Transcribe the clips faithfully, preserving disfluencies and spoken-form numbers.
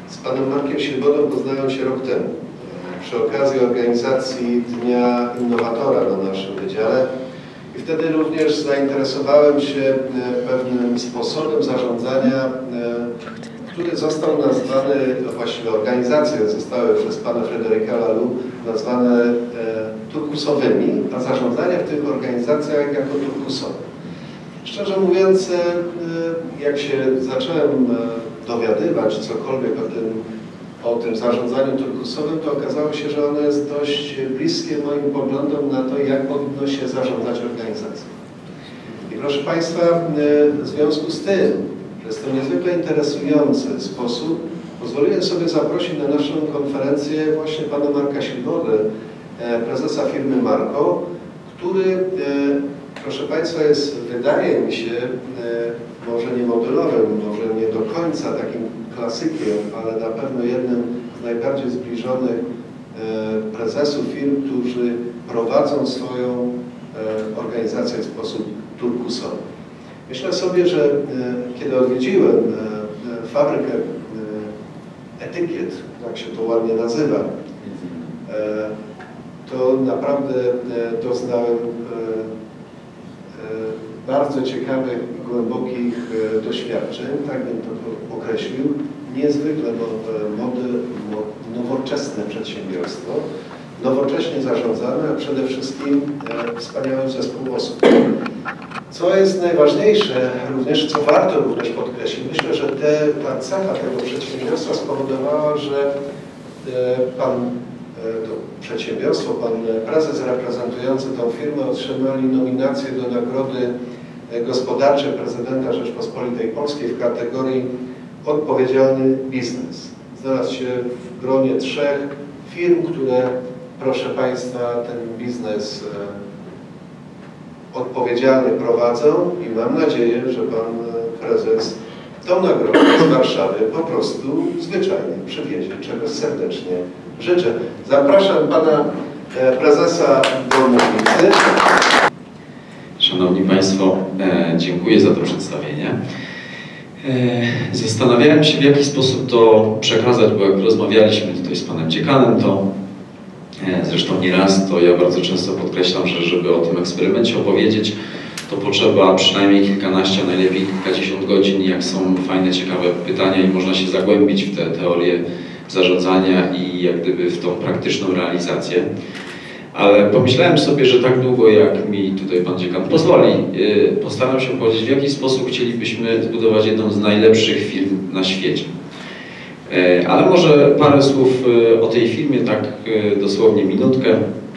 z panem Markiem Silbodą poznałem się rok temu przy okazji organizacji Dnia Innowatora na naszym wydziale i wtedy również zainteresowałem się pewnym sposobem zarządzania, który został nazwany, no właściwie organizacje zostały przez pana Frédérica Laloux nazwane e, turkusowymi, a zarządzanie w tych organizacjach jako turkusowe. Szczerze mówiąc, e, jak się zacząłem e, dowiadywać cokolwiek o tym, o tym zarządzaniu turkusowym, to okazało się, że ono jest dość bliskie moim poglądom na to, jak powinno się zarządzać organizacją. I proszę Państwa, e, w związku z tym, że jest to niezwykle interesujący sposób, pozwoliłem sobie zaprosić na naszą konferencję właśnie pana Marka Silbodę, prezesa firmy Marco, który, proszę Państwa, jest, wydaje mi się, może nie modelowym, może nie do końca takim klasykiem, ale na pewno jednym z najbardziej zbliżonych prezesów firm, którzy prowadzą swoją organizację w sposób turkusowy. Myślę sobie, że kiedy odwiedziłem fabrykę etykiet, tak się to ładnie nazywa, to naprawdę doznałem bardzo ciekawych i głębokich doświadczeń, tak bym to określił. Niezwykle nowoczesne przedsiębiorstwo, nowocześnie zarządzane, a przede wszystkim wspaniały zespół osób. Co jest najważniejsze, również co warto również podkreślić, myślę, że te, ta cecha tego przedsiębiorstwa spowodowała, że pan, to przedsiębiorstwo, pan prezes reprezentujący tą firmę otrzymali nominację do Nagrody Gospodarczej Prezydenta Rzeczpospolitej Polskiej w kategorii Odpowiedzialny Biznes. Znalazł się w gronie trzech firm, które, proszę Państwa, ten biznes odpowiedzialnie prowadzą i mam nadzieję, że pan prezes tą nagrodę z Warszawy po prostu zwyczajnie przywiezie, czego serdecznie życzę. Zapraszam pana prezesa do mównicy. Szanowni Państwo, dziękuję za to przedstawienie. Zastanawiałem się, w jaki sposób to przekazać, bo jak rozmawialiśmy tutaj z panem dziekanem, to zresztą nie raz, to ja bardzo często podkreślam, że żeby o tym eksperymencie opowiedzieć, to potrzeba przynajmniej kilkanaście, a najlepiej kilkadziesiąt godzin, jak są fajne, ciekawe pytania i można się zagłębić w te teorie zarządzania i jak gdyby w tą praktyczną realizację. Ale pomyślałem sobie, że tak długo, jak mi tutaj pan dziekan pozwoli, postaram się powiedzieć, w jaki sposób chcielibyśmy zbudować jedną z najlepszych firm na świecie. Ale może parę słów o tej firmie, tak dosłownie minutkę.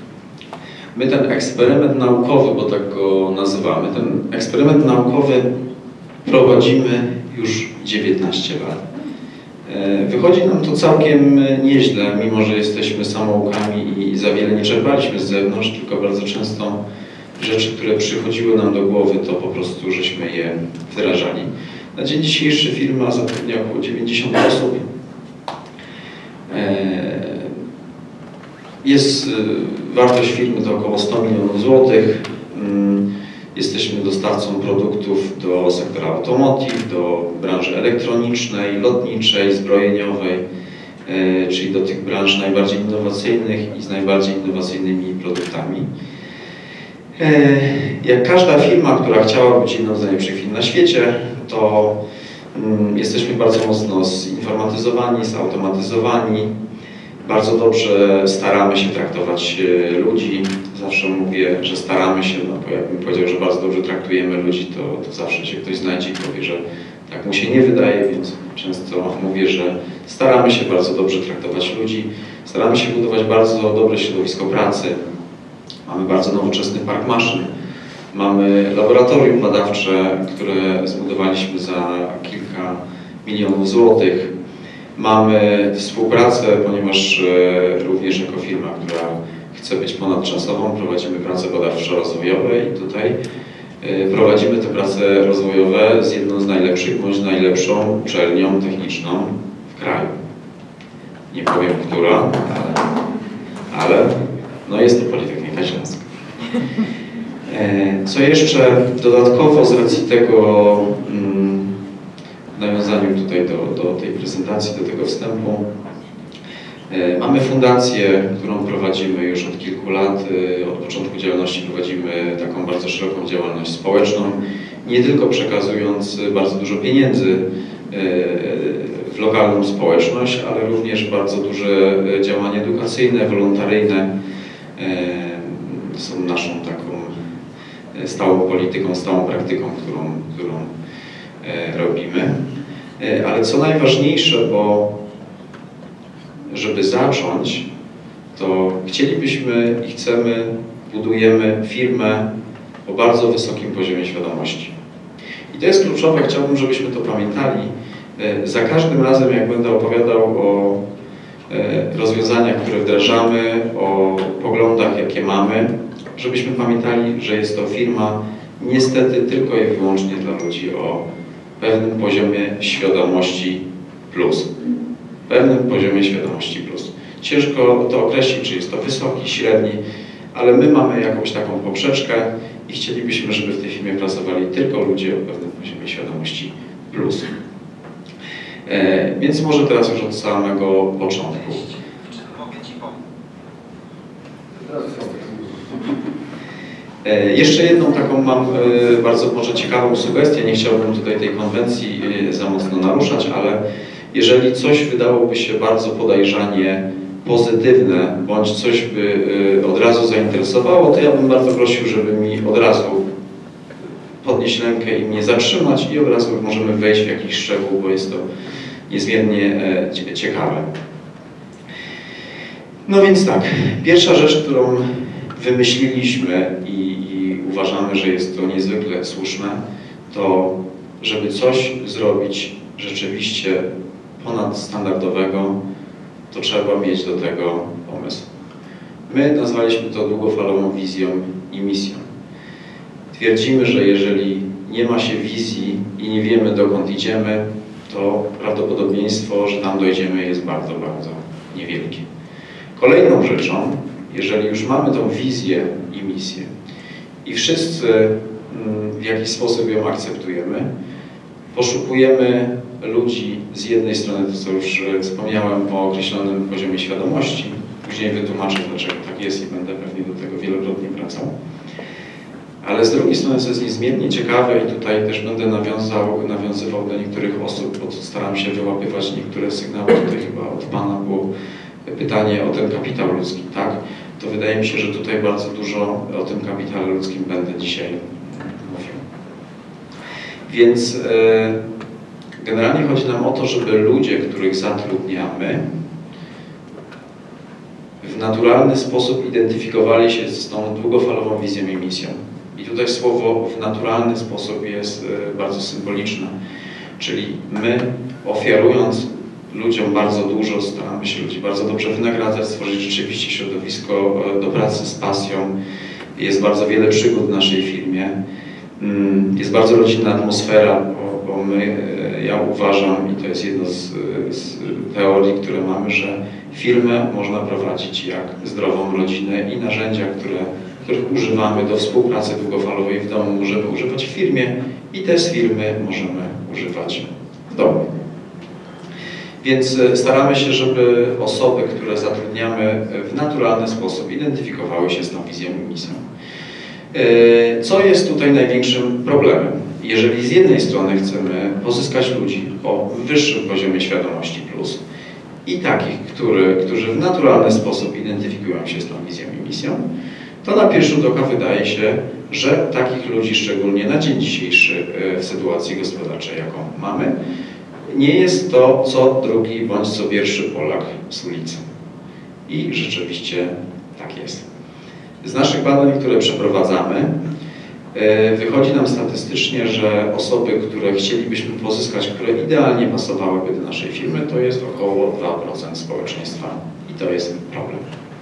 My ten eksperyment naukowy, bo tak go nazywamy, ten eksperyment naukowy prowadzimy już dziewiętnaście lat. Wychodzi nam to całkiem nieźle, mimo że jesteśmy samoukami i za wiele nie czerpaliśmy z zewnątrz, tylko bardzo często rzeczy, które przychodziły nam do głowy, to po prostu żeśmy je wdrażali. Na dzień dzisiejszy firma zatrudnia około dziewięćdziesiąt osób. Jest wartość firmy to około sto milionów złotych. Jesteśmy dostawcą produktów do sektora automotive, do branży elektronicznej, lotniczej, zbrojeniowej, czyli do tych branż najbardziej innowacyjnych i z najbardziej innowacyjnymi produktami. Jak każda firma, która chciała być jedną z najlepszych firm na świecie, to jesteśmy bardzo mocno zinformatyzowani, zautomatyzowani. Bardzo dobrze staramy się traktować ludzi. Zawsze mówię, że staramy się, no bo jakbym powiedział, że bardzo dobrze traktujemy ludzi, to, to zawsze się ktoś znajdzie i powie, że tak mu się nie wydaje, więc często mówię, że staramy się bardzo dobrze traktować ludzi. Staramy się budować bardzo dobre środowisko pracy. Mamy bardzo nowoczesny park maszyn. Mamy laboratorium badawcze, które zbudowaliśmy za kilka milionów złotych. Mamy współpracę, ponieważ również jako firma, która chce być ponadczasową, prowadzimy prace badawczo-rozwojowe i tutaj prowadzimy te prace rozwojowe z jedną z najlepszych, bądź najlepszą uczelnią techniczną w kraju. Nie powiem, która, ale, ale no jest to Politechnika Śląska. Co jeszcze dodatkowo z racji tego, w nawiązaniu tutaj do, do tej prezentacji, do tego wstępu. Mamy fundację, którą prowadzimy już od kilku lat. Od początku działalności prowadzimy taką bardzo szeroką działalność społeczną, nie tylko przekazując bardzo dużo pieniędzy w lokalną społeczność, ale również bardzo duże działania edukacyjne, wolontaryjne są naszą taką stałą polityką, stałą praktyką, którą, którą robimy. Ale co najważniejsze, bo żeby zacząć, to chcielibyśmy i chcemy, budujemy firmę o bardzo wysokim poziomie świadomości. I to jest kluczowe, chciałbym, żebyśmy to pamiętali. Za każdym razem, jak będę opowiadał o rozwiązaniach, które wdrażamy, o poglądach, jakie mamy, żebyśmy pamiętali, że jest to firma niestety tylko i wyłącznie dla ludzi o pewnym poziomie świadomości plus. pewnym poziomie świadomości plus. Ciężko to określić, czy jest to wysoki, średni, ale my mamy jakąś taką poprzeczkę i chcielibyśmy, żeby w tej firmie pracowali tylko ludzie o pewnym poziomie świadomości plus. E, więc może teraz już od samego początku. E, jeszcze jedną taką mam e, bardzo może ciekawą sugestię, nie chciałbym tutaj tej konwencji e, za mocno naruszać, ale jeżeli coś wydałoby się bardzo podejrzanie pozytywne, bądź coś by od razu zainteresowało, to ja bym bardzo prosił, żeby mi od razu podnieść rękę i mnie zatrzymać i od razu możemy wejść w jakiś szczegół, bo jest to niezmiernie ciekawe. No więc tak, pierwsza rzecz, którą wymyśliliśmy i, i uważamy, że jest to niezwykle słuszne, to żeby coś zrobić rzeczywiście ponadstandardowego, to trzeba mieć do tego pomysł. My nazwaliśmy to długofalową wizją i misją. Twierdzimy, że jeżeli nie ma się wizji i nie wiemy, dokąd idziemy, to prawdopodobieństwo, że tam dojdziemy, jest bardzo, bardzo niewielkie. Kolejną rzeczą, jeżeli już mamy tą wizję i misję i wszyscy w jakiś sposób ją akceptujemy, poszukujemy ludzi z jednej strony, to co już wspomniałem o określonym poziomie świadomości, później wytłumaczę, dlaczego tak jest i będę pewnie do tego wielokrotnie wracał. Ale z drugiej strony, co jest niezmiernie ciekawe i tutaj też będę nawiązał, nawiązywał do niektórych osób, bo staram się wyłapywać niektóre sygnały. Tutaj chyba od Pana było pytanie o ten kapitał ludzki, tak? To wydaje mi się, że tutaj bardzo dużo o tym kapitale ludzkim będę dzisiaj mówił. Więc yy, generalnie chodzi nam o to, żeby ludzie, których zatrudniamy, w naturalny sposób identyfikowali się z tą długofalową wizją i misją. I tutaj słowo w naturalny sposób jest bardzo symboliczne. Czyli my, ofiarując ludziom bardzo dużo, staramy się ludzi bardzo dobrze wynagradzać, stworzyć rzeczywiście środowisko do pracy z pasją. Jest bardzo wiele przygód w naszej firmie. Jest bardzo rodzinna atmosfera, bo, bo my, ja uważam, i to jest jedno z, z teorii, które mamy, że firmę można prowadzić jak zdrową rodzinę i narzędzia, które, których używamy do współpracy długofalowej w domu, możemy używać w firmie i te z firmy możemy używać w domu. Więc staramy się, żeby osoby, które zatrudniamy, w naturalny sposób identyfikowały się z tą wizją i misją. Co jest tutaj największym problemem? Jeżeli z jednej strony chcemy pozyskać ludzi o wyższym poziomie świadomości plus i takich, który, którzy w naturalny sposób identyfikują się z tą wizją i misją, to na pierwszy rzut oka wydaje się, że takich ludzi, szczególnie na dzień dzisiejszy w sytuacji gospodarczej, jaką mamy, nie jest to co drugi bądź co pierwszy Polak z ulicy. I rzeczywiście tak jest. Z naszych badań, które przeprowadzamy, wychodzi nam statystycznie, że osoby, które chcielibyśmy pozyskać, które idealnie pasowałyby do naszej firmy, to jest około dwa procent społeczeństwa i to jest problem,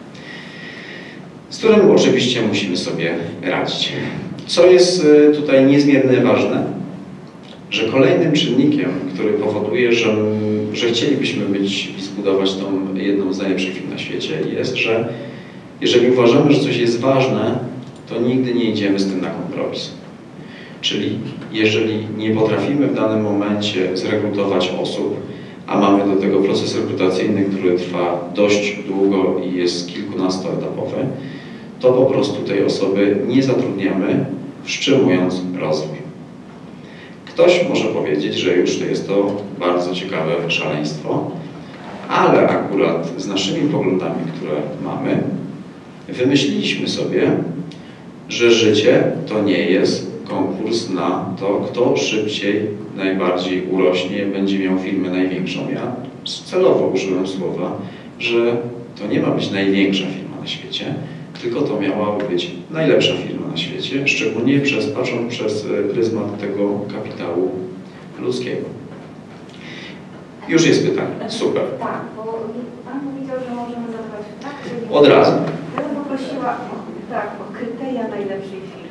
z którym oczywiście musimy sobie radzić. Co jest tutaj niezmiernie ważne, że kolejnym czynnikiem, który powoduje, że, że chcielibyśmy być i zbudować tą jedną z najlepszych firm na świecie, jest, że jeżeli uważamy, że coś jest ważne, to nigdy nie idziemy z tym na kompromis. Czyli jeżeli nie potrafimy w danym momencie zrekrutować osób, a mamy do tego proces rekrutacyjny, który trwa dość długo i jest kilkunastoetapowy, to po prostu tej osoby nie zatrudniamy, wstrzymując rozwój. Ktoś może powiedzieć, że już to jest to bardzo ciekawe szaleństwo, ale akurat z naszymi poglądami, które mamy, wymyśliliśmy sobie, że życie to nie jest konkurs na to, kto szybciej, najbardziej urośnie, będzie miał firmę największą. Ja celowo użyłem słowa, że to nie ma być największa firma na świecie, tylko to miała być najlepsza firma na świecie, szczególnie przez, patrząc przez pryzmat tego kapitału ludzkiego. Już jest pytanie. Super. Tak, bo Pan powiedział, że możemy zadawać tak, czyli... Od razu. Ja bym poprosiła o, tak, o kryteria najlepszej firmy.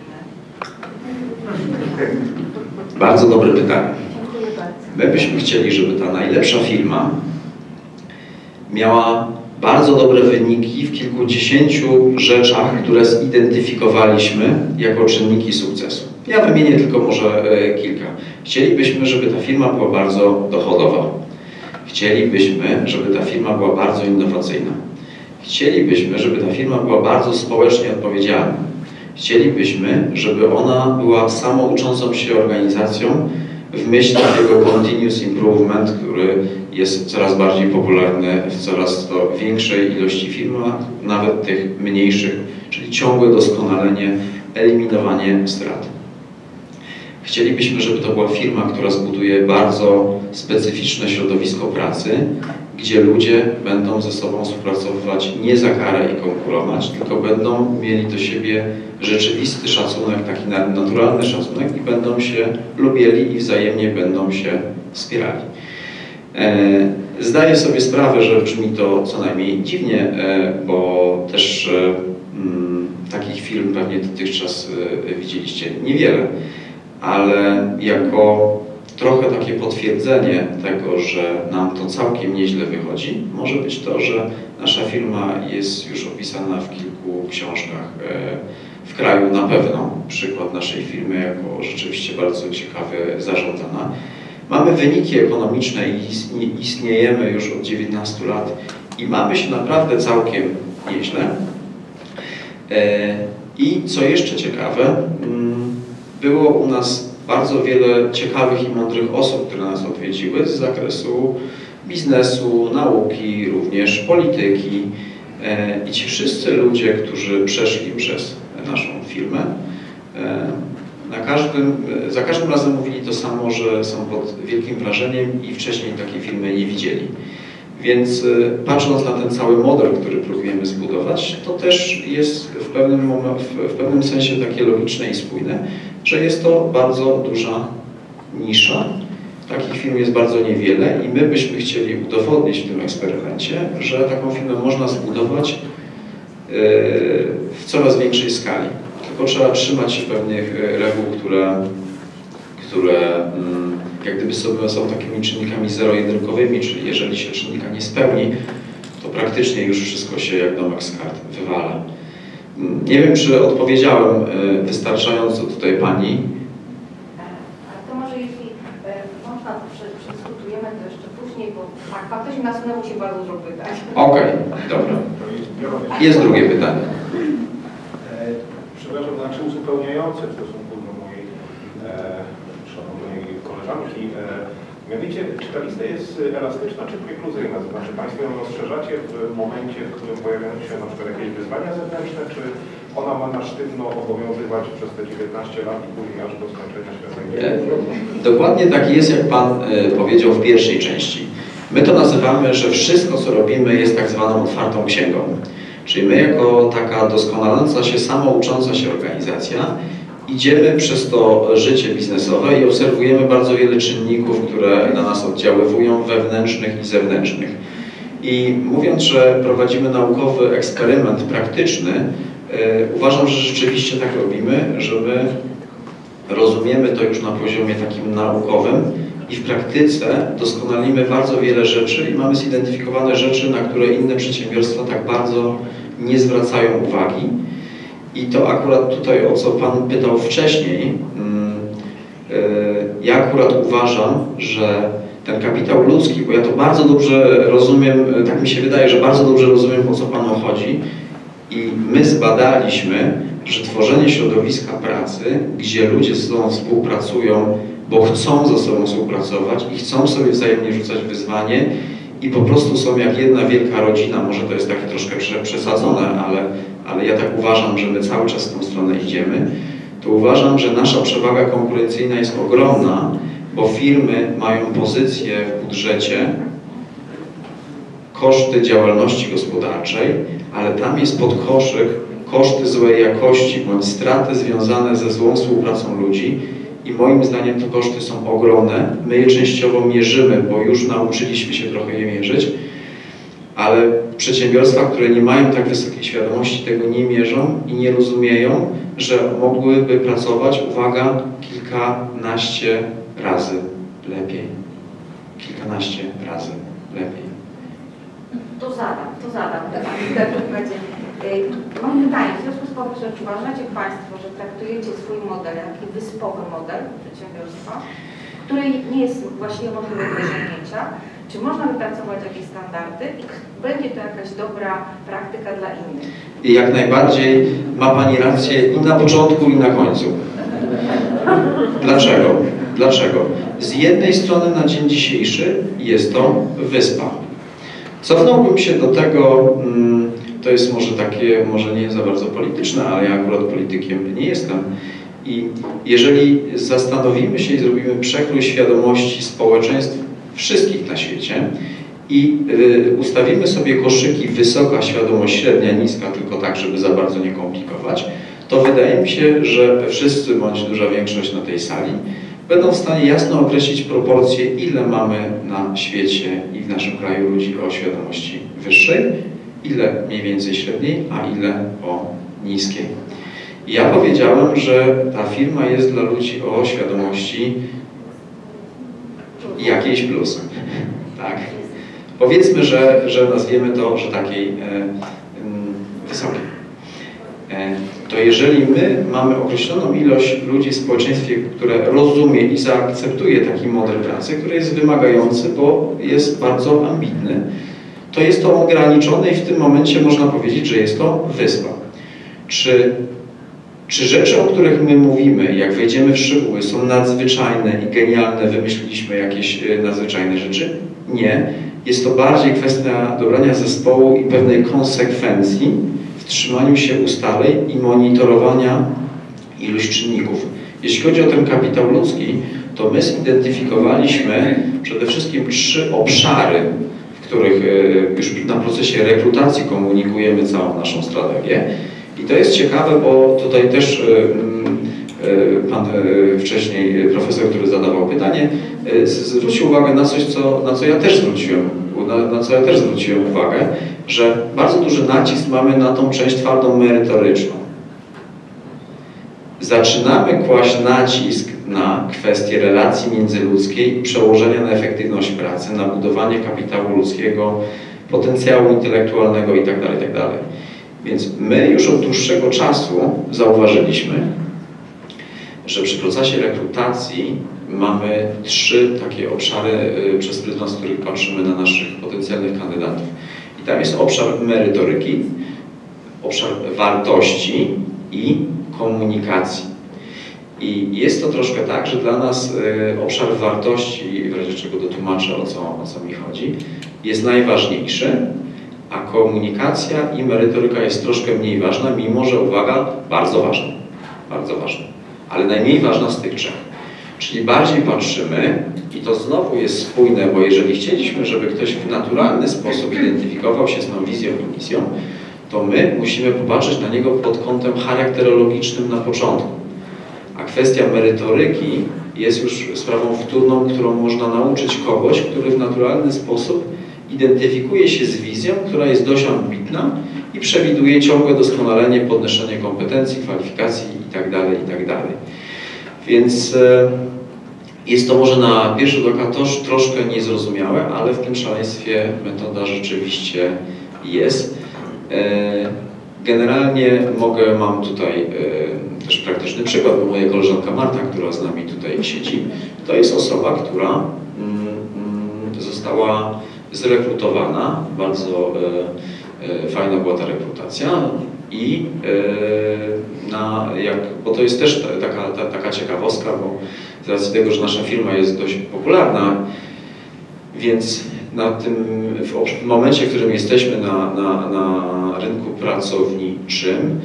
Bardzo dobre pytanie. Dziękuję bardzo. My byśmy chcieli, żeby ta najlepsza firma miała bardzo dobre wyniki w kilkudziesięciu rzeczach, które zidentyfikowaliśmy jako czynniki sukcesu. Ja wymienię tylko może kilka. Chcielibyśmy, żeby ta firma była bardzo dochodowa. Chcielibyśmy, żeby ta firma była bardzo innowacyjna. Chcielibyśmy, żeby ta firma była bardzo społecznie odpowiedzialna. Chcielibyśmy, żeby ona była samouczącą się organizacją w myśl takiego continuous improvement, który jest coraz bardziej popularny w coraz to większej ilości firmach, nawet tych mniejszych, czyli ciągłe doskonalenie, eliminowanie strat. Chcielibyśmy, żeby to była firma, która zbuduje bardzo specyficzne środowisko pracy, gdzie ludzie będą ze sobą współpracować nie za karę i konkurować, tylko będą mieli do siebie rzeczywisty szacunek, taki naturalny szacunek i będą się lubili i wzajemnie będą się wspierali. Zdaję sobie sprawę, że brzmi to co najmniej dziwnie, bo też takich firm pewnie dotychczas widzieliście niewiele, ale jako trochę takie potwierdzenie tego, że nam to całkiem nieźle wychodzi, może być to, że nasza firma jest już opisana w kilku książkach w kraju na pewno. Przykład naszej firmy jako rzeczywiście bardzo ciekawie zarządzana. Mamy wyniki ekonomiczne i istniejemy już od dziewiętnastu lat i mamy się naprawdę całkiem nieźle. I co jeszcze ciekawe, było u nas bardzo wiele ciekawych i mądrych osób, które nas odwiedziły z zakresu biznesu, nauki, również polityki. I ci wszyscy ludzie, którzy przeszli przez naszą firmę, na każdym, za każdym razem mówili to samo, że są pod wielkim wrażeniem i wcześniej takiej firmy nie widzieli. Więc patrząc na ten cały model, który próbujemy zbudować, to też jest w pewnym, moment, w pewnym sensie takie logiczne i spójne, że jest to bardzo duża nisza. Takich firm jest bardzo niewiele i my byśmy chcieli udowodnić w tym eksperymencie, że taką firmę można zbudować w coraz większej skali. Tylko trzeba trzymać się pewnych reguł, które, które jak gdyby sobie są takimi czynnikami zero-jedynkowymi, czyli jeżeli się czynnika nie spełni, to praktycznie już wszystko się jak domek z kart wywala. Nie wiem, czy odpowiedziałem wystarczająco tutaj Pani. A to może jeśli można, to przedyskutujemy to jeszcze później, bo tak, faktycznie nasunęło się bardzo dużo pytań. Okej, okay, dobra. Jest drugie pytanie. Przepraszam, znaczy uzupełniające w stosunku do mojej e, szanownej koleżanki. E, mianowicie, czy ta lista jest elastyczna czy prekluzyjna? To znaczy Państwo ją rozszerzacie w momencie, w którym pojawiają się na przykład jakieś wyzwania zewnętrzne, czy ona ma na sztywno obowiązywać przez te dziewiętnaście lat i później aż do skończenia świata? E, dokładnie tak jest, jak Pan e, powiedział w pierwszej części. My to nazywamy, że wszystko, co robimy, jest tak zwaną otwartą księgą. Czyli my jako taka doskonaląca się, samoucząca się organizacja idziemy przez to życie biznesowe i obserwujemy bardzo wiele czynników, które na nas oddziaływują, wewnętrznych i zewnętrznych. I mówiąc, że prowadzimy naukowy eksperyment praktyczny, yy, uważam, że rzeczywiście tak robimy, że my rozumiemy to już na poziomie takim naukowym i w praktyce doskonalimy bardzo wiele rzeczy i mamy zidentyfikowane rzeczy, na które inne przedsiębiorstwa tak bardzo nie zwracają uwagi. I to akurat tutaj, o co Pan pytał wcześniej, ja akurat uważam, że ten kapitał ludzki, bo ja to bardzo dobrze rozumiem, tak mi się wydaje, że bardzo dobrze rozumiem, o co Panu chodzi, i my zbadaliśmy, że tworzenie środowiska pracy, gdzie ludzie ze sobą współpracują, bo chcą ze sobą współpracować i chcą sobie wzajemnie rzucać wyzwanie i po prostu są jak jedna wielka rodzina, może to jest takie troszkę przesadzone, ale, ale ja tak uważam, że my cały czas w tą stronę idziemy, to uważam, że nasza przewaga konkurencyjna jest ogromna, bo firmy mają pozycję w budżecie, koszty działalności gospodarczej, ale tam jest podkoszyk koszty złej jakości bądź straty związane ze złą współpracą ludzi i moim zdaniem te koszty są ogromne. My je częściowo mierzymy, bo już nauczyliśmy się trochę je mierzyć, ale przedsiębiorstwa, które nie mają tak wysokiej świadomości, tego nie mierzą i nie rozumieją, że mogłyby pracować, uwaga, kilkanaście razy lepiej. Kilkanaście razy lepiej. To zadam, to zadam pytanie w takim razie. Mam pytanie, w związku z powyższym, czy uważacie Państwo, że traktujecie swój model, jak wyspowy model przedsiębiorstwa, który nie jest właściwie możliwy do osiągnięcia? Czy można wypracować jakieś standardy i będzie to jakaś dobra praktyka dla innych? I jak najbardziej ma Pani rację i na początku, i na końcu. Dlaczego? Dlaczego? Z jednej strony na dzień dzisiejszy jest to wyspa. Cofnąłbym się do tego, to jest może takie, może nie za bardzo polityczne, ale ja akurat politykiem nie jestem. I jeżeli zastanowimy się i zrobimy przekrój świadomości społeczeństw wszystkich na świecie i ustawimy sobie koszyki wysoka świadomość, średnia, niska, tylko tak, żeby za bardzo nie komplikować, to wydaje mi się, że wszyscy, bądź duża większość na tej sali, będą w stanie jasno określić proporcje, ile mamy na świecie i w naszym kraju ludzi o świadomości wyższej, ile mniej więcej średniej, a ile o niskiej. I ja powiedziałem, że ta firma jest dla ludzi o świadomości jakiejś plus. Tak. Powiedzmy, że, że nazwiemy to, że takiej e, wysokiej. E, to jeżeli my mamy określoną ilość ludzi w społeczeństwie, które rozumie i zaakceptuje taki model pracy, który jest wymagający, bo jest bardzo ambitny, to jest to ograniczone i w tym momencie można powiedzieć, że jest to wyspa. Czy, czy rzeczy, o których my mówimy, jak wejdziemy w szczegóły, są nadzwyczajne i genialne, wymyśliliśmy jakieś nadzwyczajne rzeczy? Nie. Jest to bardziej kwestia dobrania zespołu i pewnej konsekwencji w trzymaniu się ustaleń i monitorowania iluś czynników. Jeśli chodzi o ten kapitał ludzki, to my zidentyfikowaliśmy przede wszystkim trzy obszary, w których już na procesie rekrutacji komunikujemy całą naszą strategię. I to jest ciekawe, bo tutaj też pan wcześniej, profesor, który zadawał pytanie, zwrócił uwagę na coś, co, na co ja też zwróciłem, na, na co ja też zwróciłem uwagę, że bardzo duży nacisk mamy na tą część twardą merytoryczną. Zaczynamy kłaść nacisk na kwestie relacji międzyludzkiej i przełożenia na efektywność pracy, na budowanie kapitału ludzkiego, potencjału intelektualnego itd., itd. Więc my już od dłuższego czasu zauważyliśmy, że przy procesie rekrutacji mamy trzy takie obszary, przez pryzmat, z których patrzymy na naszych potencjalnych kandydatów. I tam jest obszar merytoryki, obszar wartości i komunikacji. I jest to troszkę tak, że dla nas obszar wartości, w razie czego dotłumaczę, o co, o co mi chodzi, jest najważniejszy, a komunikacja i merytoryka jest troszkę mniej ważna, mimo że, uwaga, bardzo ważna, bardzo ważna, ale najmniej ważna z tych trzech. Czyli bardziej patrzymy, i to znowu jest spójne, bo jeżeli chcieliśmy, żeby ktoś w naturalny sposób identyfikował się z tą wizją i misją, to my musimy popatrzeć na niego pod kątem charakterologicznym na początku. A kwestia merytoryki jest już sprawą wtórną, którą można nauczyć kogoś, który w naturalny sposób identyfikuje się z wizją, która jest dość ambitna i przewiduje ciągłe doskonalenie, podnoszenie kompetencji, kwalifikacji itd., itd. Więc e, jest to może na pierwszy rzut oka troszkę niezrozumiałe, ale w tym szaleństwie metoda rzeczywiście jest. E, generalnie mogę, mam tutaj e, też praktyczny przykład, bo moja koleżanka Marta, która z nami tutaj siedzi, to jest osoba, która mm, została zrekrutowana, bardzo e, e, fajna była ta rekrutacja i e, na, jak, bo to jest też ta, taka, ta, taka ciekawostka, bo z racji tego, że nasza firma jest dość popularna, więc na tym, w momencie, w którym jesteśmy na, na, na rynku pracowniczym,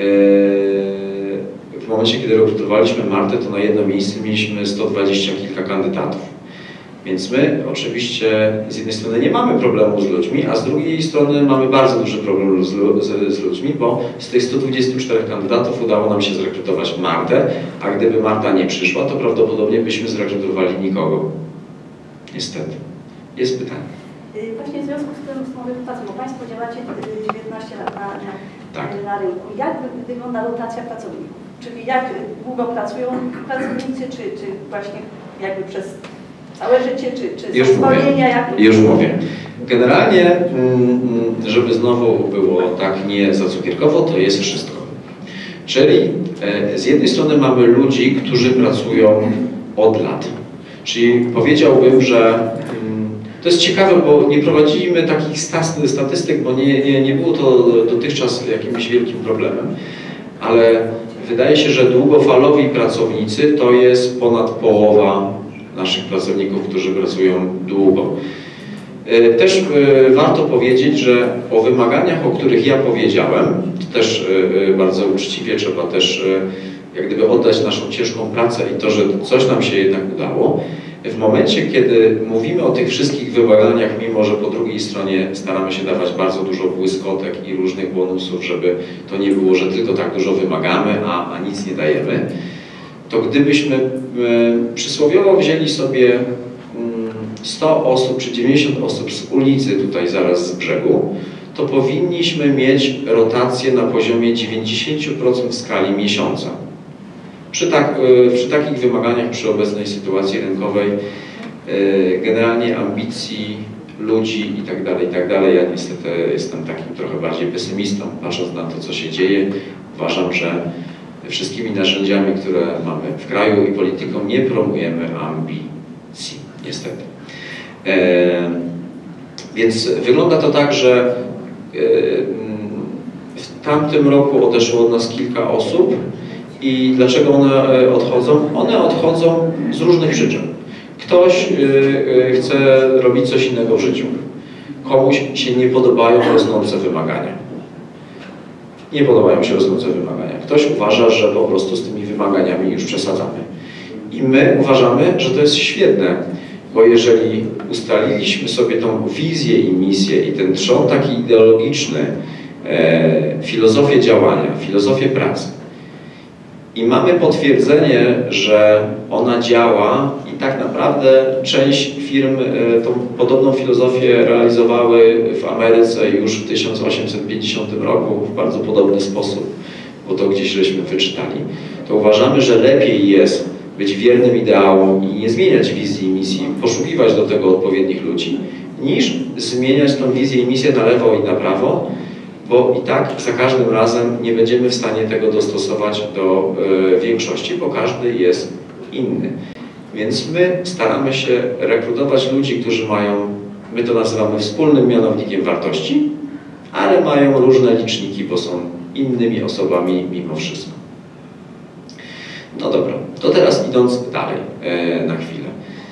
w momencie, kiedy rekrutowaliśmy Martę, to na jedno miejsce mieliśmy sto dwadzieścia kilka kandydatów. Więc my oczywiście z jednej strony nie mamy problemu z ludźmi, a z drugiej strony mamy bardzo duży problem z, z, z ludźmi, bo z tych stu dwudziestu czterech kandydatów udało nam się zrekrutować Martę, a gdyby Marta nie przyszła, to prawdopodobnie byśmy zrekrutowali nikogo. Niestety. Jest pytanie. Właśnie w związku z tym z tą rekrutacją, bo Państwo działacie dziewiętnaście lat na, na, Tak. na rynku. Jak wygląda rotacja pracowników? Czyli jak długo pracują pracownicy, czy, czy właśnie jakby przez całe życie, czy, czy Już zwolnienia? Jak... Już mówię. Generalnie, żeby znowu było tak nie za cukierkowo, to jest wszystko. Czyli z jednej strony mamy ludzi, którzy pracują od lat. Czyli powiedziałbym, że to jest ciekawe, bo nie prowadzimy takich statystyk, bo nie, nie, nie było to dotychczas jakimś wielkim problemem, ale wydaje się, że długofalowi pracownicy to jest ponad połowa naszych pracowników, którzy pracują długo. Też warto powiedzieć, że o wymaganiach, o których ja powiedziałem, to też bardzo uczciwie trzeba też jak gdyby oddać naszą ciężką pracę i to, że coś nam się jednak udało. W momencie, kiedy mówimy o tych wszystkich wymaganiach, mimo że po drugiej stronie staramy się dawać bardzo dużo błyskotek i różnych bonusów, żeby to nie było, że tylko tak dużo wymagamy, a, a nic nie dajemy, to gdybyśmy e, przysłowiowo wzięli sobie mm, sto osób czy dziewięćdziesiąt osób z ulicy tutaj zaraz z brzegu, to powinniśmy mieć rotację na poziomie dziewięćdziesiąt procent w skali miesiąca. Przy, tak, przy takich wymaganiach, przy obecnej sytuacji rynkowej, generalnie ambicji ludzi i tak dalej, i tak dalej. Ja niestety jestem takim trochę bardziej pesymistą, patrząc na to, co się dzieje. Uważam, że wszystkimi narzędziami, które mamy w kraju i polityką, nie promujemy ambicji, niestety. E, więc wygląda to tak, że w tamtym roku odeszło od nas kilka osób. I dlaczego one odchodzą? One odchodzą z różnych przyczyn. Ktoś chce robić coś innego w życiu. Komuś się nie podobają rosnące wymagania. Nie podobają się rosnące wymagania. Ktoś uważa, że po prostu z tymi wymaganiami już przesadzamy. I my uważamy, że to jest świetne, bo jeżeli ustaliliśmy sobie tą wizję i misję i ten trzon taki ideologiczny, e, filozofię działania, filozofię pracy, i mamy potwierdzenie, że ona działa i tak naprawdę część firm tą podobną filozofię realizowały w Ameryce już w tysiąc osiemset pięćdziesiątym roku w bardzo podobny sposób, bo to gdzieś żeśmy wyczytali. To uważamy, że lepiej jest być wiernym ideałom i nie zmieniać wizji i misji, poszukiwać do tego odpowiednich ludzi, niż zmieniać tą wizję i misję na lewo i na prawo, bo i tak za każdym razem nie będziemy w stanie tego dostosować do y, większości, bo każdy jest inny. Więc my staramy się rekrutować ludzi, którzy mają, my to nazywamy wspólnym mianownikiem wartości, ale mają różne liczniki, bo są innymi osobami mimo wszystko. No dobra, to teraz idąc dalej y, na chwilę.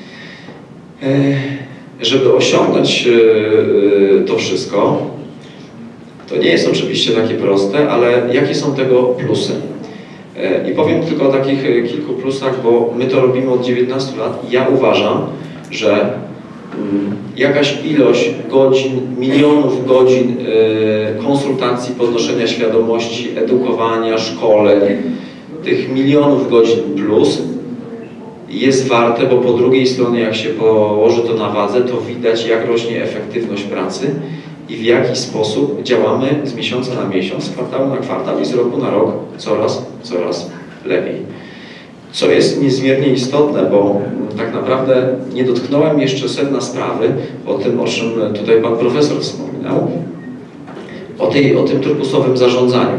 Y, żeby osiągnąć y, to wszystko, to nie jest oczywiście takie proste, ale jakie są tego plusy? I powiem tylko o takich kilku plusach, bo my to robimy od dziewiętnastu lat i ja uważam, że jakaś ilość godzin, milionów godzin konsultacji, podnoszenia świadomości, edukowania, szkoleń, tych milionów godzin plus jest warte, bo po drugiej stronie jak się położy to na wadze, to widać jak rośnie efektywność pracy i w jaki sposób działamy z miesiąca na miesiąc, z kwartału na kwartał i z roku na rok coraz, coraz lepiej. Co jest niezmiernie istotne, bo tak naprawdę nie dotknąłem jeszcze sedna sprawy, o tym, o czym tutaj pan profesor wspominał, o, tej, o tym turbusowym zarządzaniu.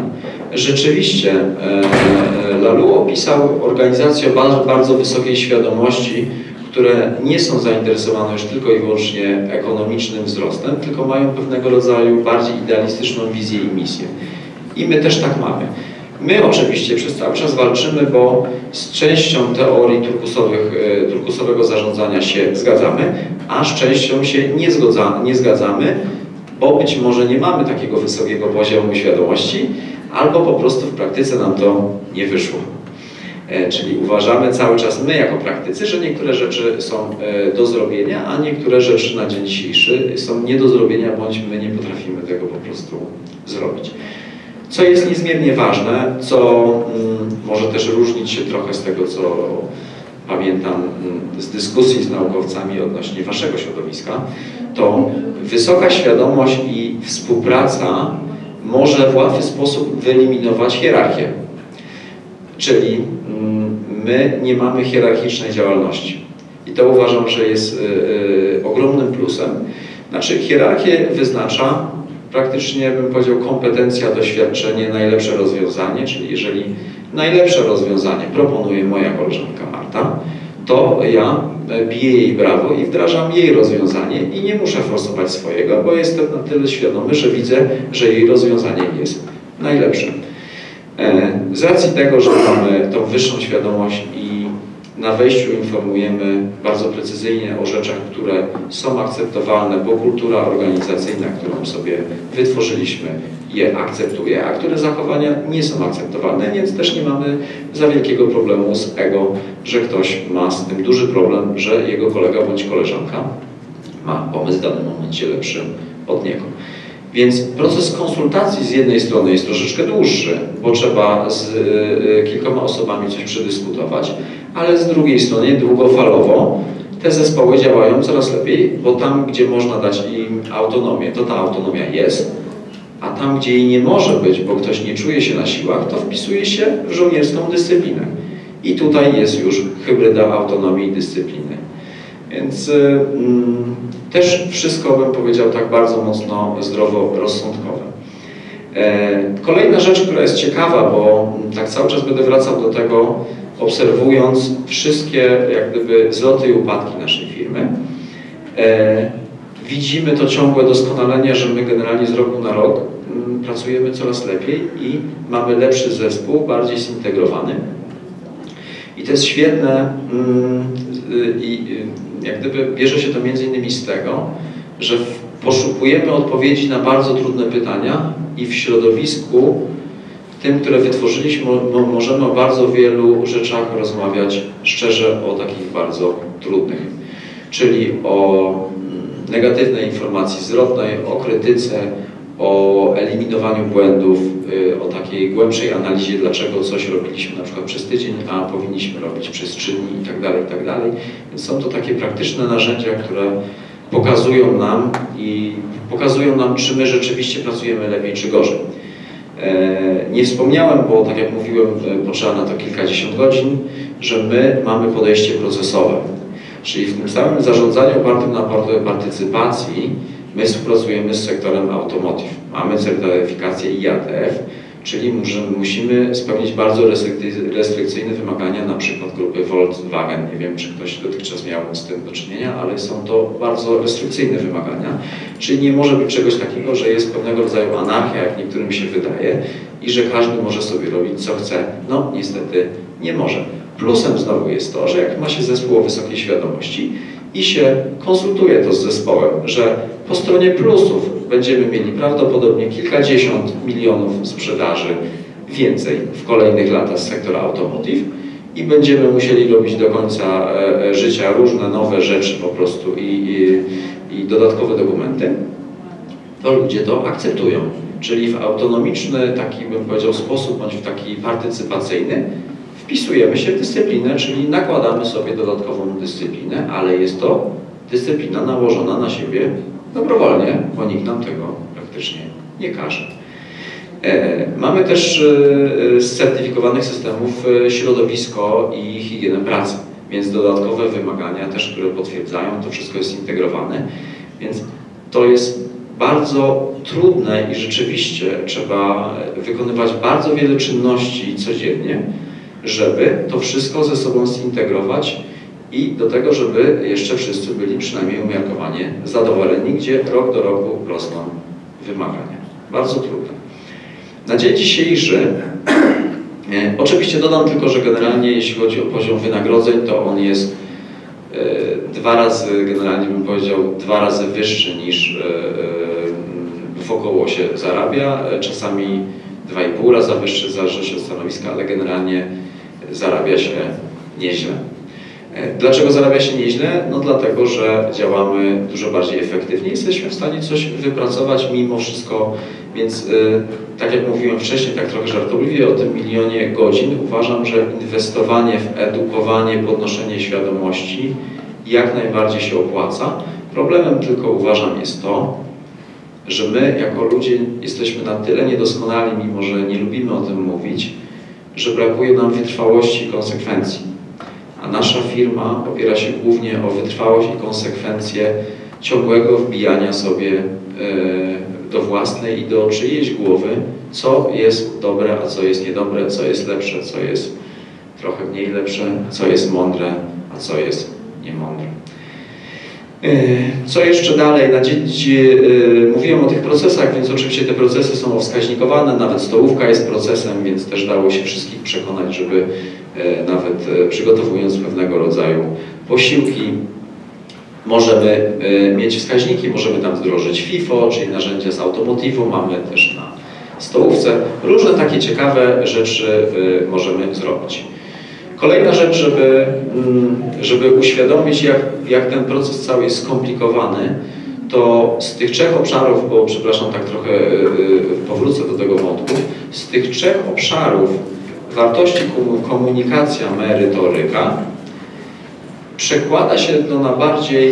rzeczywiście Laloux opisał organizację o bardzo, bardzo wysokiej świadomości, które nie są zainteresowane już tylko i wyłącznie ekonomicznym wzrostem, tylko mają pewnego rodzaju bardziej idealistyczną wizję i misję. I my też tak mamy. My oczywiście przez cały czas walczymy, bo z częścią teorii turkusowych, turkusowego zarządzania się zgadzamy, a z częścią się nie, zgodza, nie zgadzamy, bo być może nie mamy takiego wysokiego poziomu świadomości, albo po prostu w praktyce nam to nie wyszło. Czyli uważamy cały czas my jako praktycy, że niektóre rzeczy są do zrobienia, a niektóre rzeczy na dzień dzisiejszy są nie do zrobienia, bądź my nie potrafimy tego po prostu zrobić. Co jest niezmiernie ważne, co mm, może też różnić się trochę z tego, co pamiętam mm, z dyskusji z naukowcami odnośnie waszego środowiska, to wysoka świadomość i współpraca może w łatwy sposób wyeliminować hierarchię. Czyli mm, my nie mamy hierarchicznej działalności. I to uważam, że jest y, y, ogromnym plusem. Znaczy hierarchię wyznacza praktycznie, bym powiedział, kompetencja, doświadczenie, najlepsze rozwiązanie, czyli jeżeli najlepsze rozwiązanie proponuje moja koleżanka Marta, to ja biję jej brawo i wdrażam jej rozwiązanie i nie muszę forsować swojego, bo jestem na tyle świadomy, że widzę, że jej rozwiązanie jest najlepsze. Z racji tego, że mamy tą wyższą świadomość i na wejściu informujemy bardzo precyzyjnie o rzeczach, które są akceptowalne, bo kultura organizacyjna, którą sobie wytworzyliśmy, je akceptuje, a które zachowania nie są akceptowalne, więc też nie mamy za wielkiego problemu z ego, że ktoś ma z tym duży problem, że jego kolega bądź koleżanka ma pomysł w danym momencie lepszy od niego. Więc proces konsultacji z jednej strony jest troszeczkę dłuższy, bo trzeba z y, kilkoma osobami coś przedyskutować, ale z drugiej strony długofalowo te zespoły działają coraz lepiej, bo tam, gdzie można dać im autonomię, to ta autonomia jest, a tam, gdzie jej nie może być, bo ktoś nie czuje się na siłach, to wpisuje się w żołnierską dyscyplinę. I tutaj jest już hybryda autonomii i dyscypliny. Więc y, y, też wszystko, bym powiedział, tak bardzo mocno zdroworozsądkowe. E, kolejna rzecz, która jest ciekawa, bo tak cały czas będę wracał do tego, obserwując wszystkie jak gdyby zloty i upadki naszej firmy, e, widzimy to ciągłe doskonalenie, że my generalnie z roku na rok m, pracujemy coraz lepiej i mamy lepszy zespół, bardziej zintegrowany. I to jest świetne mm, i jak gdyby bierze się to między innymi z tego, że poszukujemy odpowiedzi na bardzo trudne pytania i w środowisku, w tym, które wytworzyliśmy, możemy o bardzo wielu rzeczach rozmawiać szczerze o takich bardzo trudnych. Czyli o negatywnej informacji zwrotnej, o krytyce, o eliminowaniu błędów, o takiej głębszej analizie, dlaczego coś robiliśmy na przykład przez tydzień, a powinniśmy robić przez trzy dni i tak dalej, i tak dalej. Więc są to takie praktyczne narzędzia, które pokazują nam i pokazują nam, czy my rzeczywiście pracujemy lepiej, czy gorzej. Nie wspomniałem, bo tak jak mówiłem, potrzeba na to kilkadziesiąt godzin, że my mamy podejście procesowe. Czyli w tym samym zarządzaniu opartym na partycypacji my współpracujemy z sektorem automotive. Mamy certyfikację I A T F, czyli musimy spełnić bardzo restrykcyjne wymagania, na przykład grupy Volkswagen. Nie wiem, czy ktoś dotychczas miał z tym do czynienia, ale są to bardzo restrykcyjne wymagania. Czyli nie może być czegoś takiego, że jest pewnego rodzaju anarchia, jak niektórym się wydaje, i że każdy może sobie robić co chce. No, niestety nie może. Plusem znowu jest to, że jak ma się zespół o wysokiej świadomości i się konsultuje to z zespołem, że po stronie plusów będziemy mieli prawdopodobnie kilkadziesiąt milionów sprzedaży więcej w kolejnych latach z sektora automotive i będziemy musieli robić do końca życia różne nowe rzeczy po prostu i, i, i dodatkowe dokumenty, to ludzie to akceptują. Czyli w autonomiczny, taki bym powiedział sposób, bądź w taki partycypacyjny wpisujemy się w dyscyplinę, czyli nakładamy sobie dodatkową dyscyplinę, ale jest to dyscyplina nałożona na siebie dobrowolnie, bo nikt nam tego praktycznie nie każe. E, mamy też e, z certyfikowanych systemów e, środowisko i higienę pracy, więc dodatkowe wymagania też, które potwierdzają, to wszystko jest zintegrowane, więc to jest bardzo trudne i rzeczywiście trzeba wykonywać bardzo wiele czynności codziennie, żeby to wszystko ze sobą zintegrować i do tego, żeby jeszcze wszyscy byli przynajmniej umiarkowanie zadowoleni, gdzie rok do roku rosną wymagania. Bardzo trudne. Na dzień dzisiejszy, e, oczywiście dodam tylko, że generalnie jeśli chodzi o poziom wynagrodzeń, to on jest e, dwa razy, generalnie bym powiedział, dwa razy wyższy niż e, e, wokoło się zarabia, e, czasami dwa i pół raza wyższy, zależy się od stanowiska, ale generalnie zarabia się nieźle. Dlaczego zarabia się nieźle? No dlatego, że działamy dużo bardziej efektywnie. Jesteśmy w stanie coś wypracować mimo wszystko, więc yy, tak jak mówiłem wcześniej, tak trochę żartobliwie o tym milionie godzin, uważam, że inwestowanie w edukowanie, podnoszenie świadomości jak najbardziej się opłaca. Problemem tylko uważam jest to, że my jako ludzie jesteśmy na tyle niedoskonali, mimo że nie lubimy o tym mówić, że brakuje nam wytrwałości i konsekwencji. A nasza firma opiera się głównie o wytrwałość i konsekwencje ciągłego wbijania sobie do własnej i do czyjejś głowy, co jest dobre, a co jest niedobre, co jest lepsze, co jest trochę mniej lepsze, co jest mądre, a co jest niemądre. Co jeszcze dalej? Na dziś, mówiłem o tych procesach, więc oczywiście te procesy są wskaźnikowane, nawet stołówka jest procesem, więc też dało się wszystkich przekonać, żeby nawet przygotowując pewnego rodzaju posiłki, możemy mieć wskaźniki, możemy tam wdrożyć FIFO, czyli narzędzie z automotywu, mamy też na stołówce. Różne takie ciekawe rzeczy możemy zrobić. Kolejna rzecz, żeby, żeby uświadomić, jak, jak ten proces cały jest skomplikowany, to z tych trzech obszarów, bo przepraszam, tak trochę powrócę do tego wątku, z tych trzech obszarów wartości komunikacja, merytoryka przekłada się to na bardziej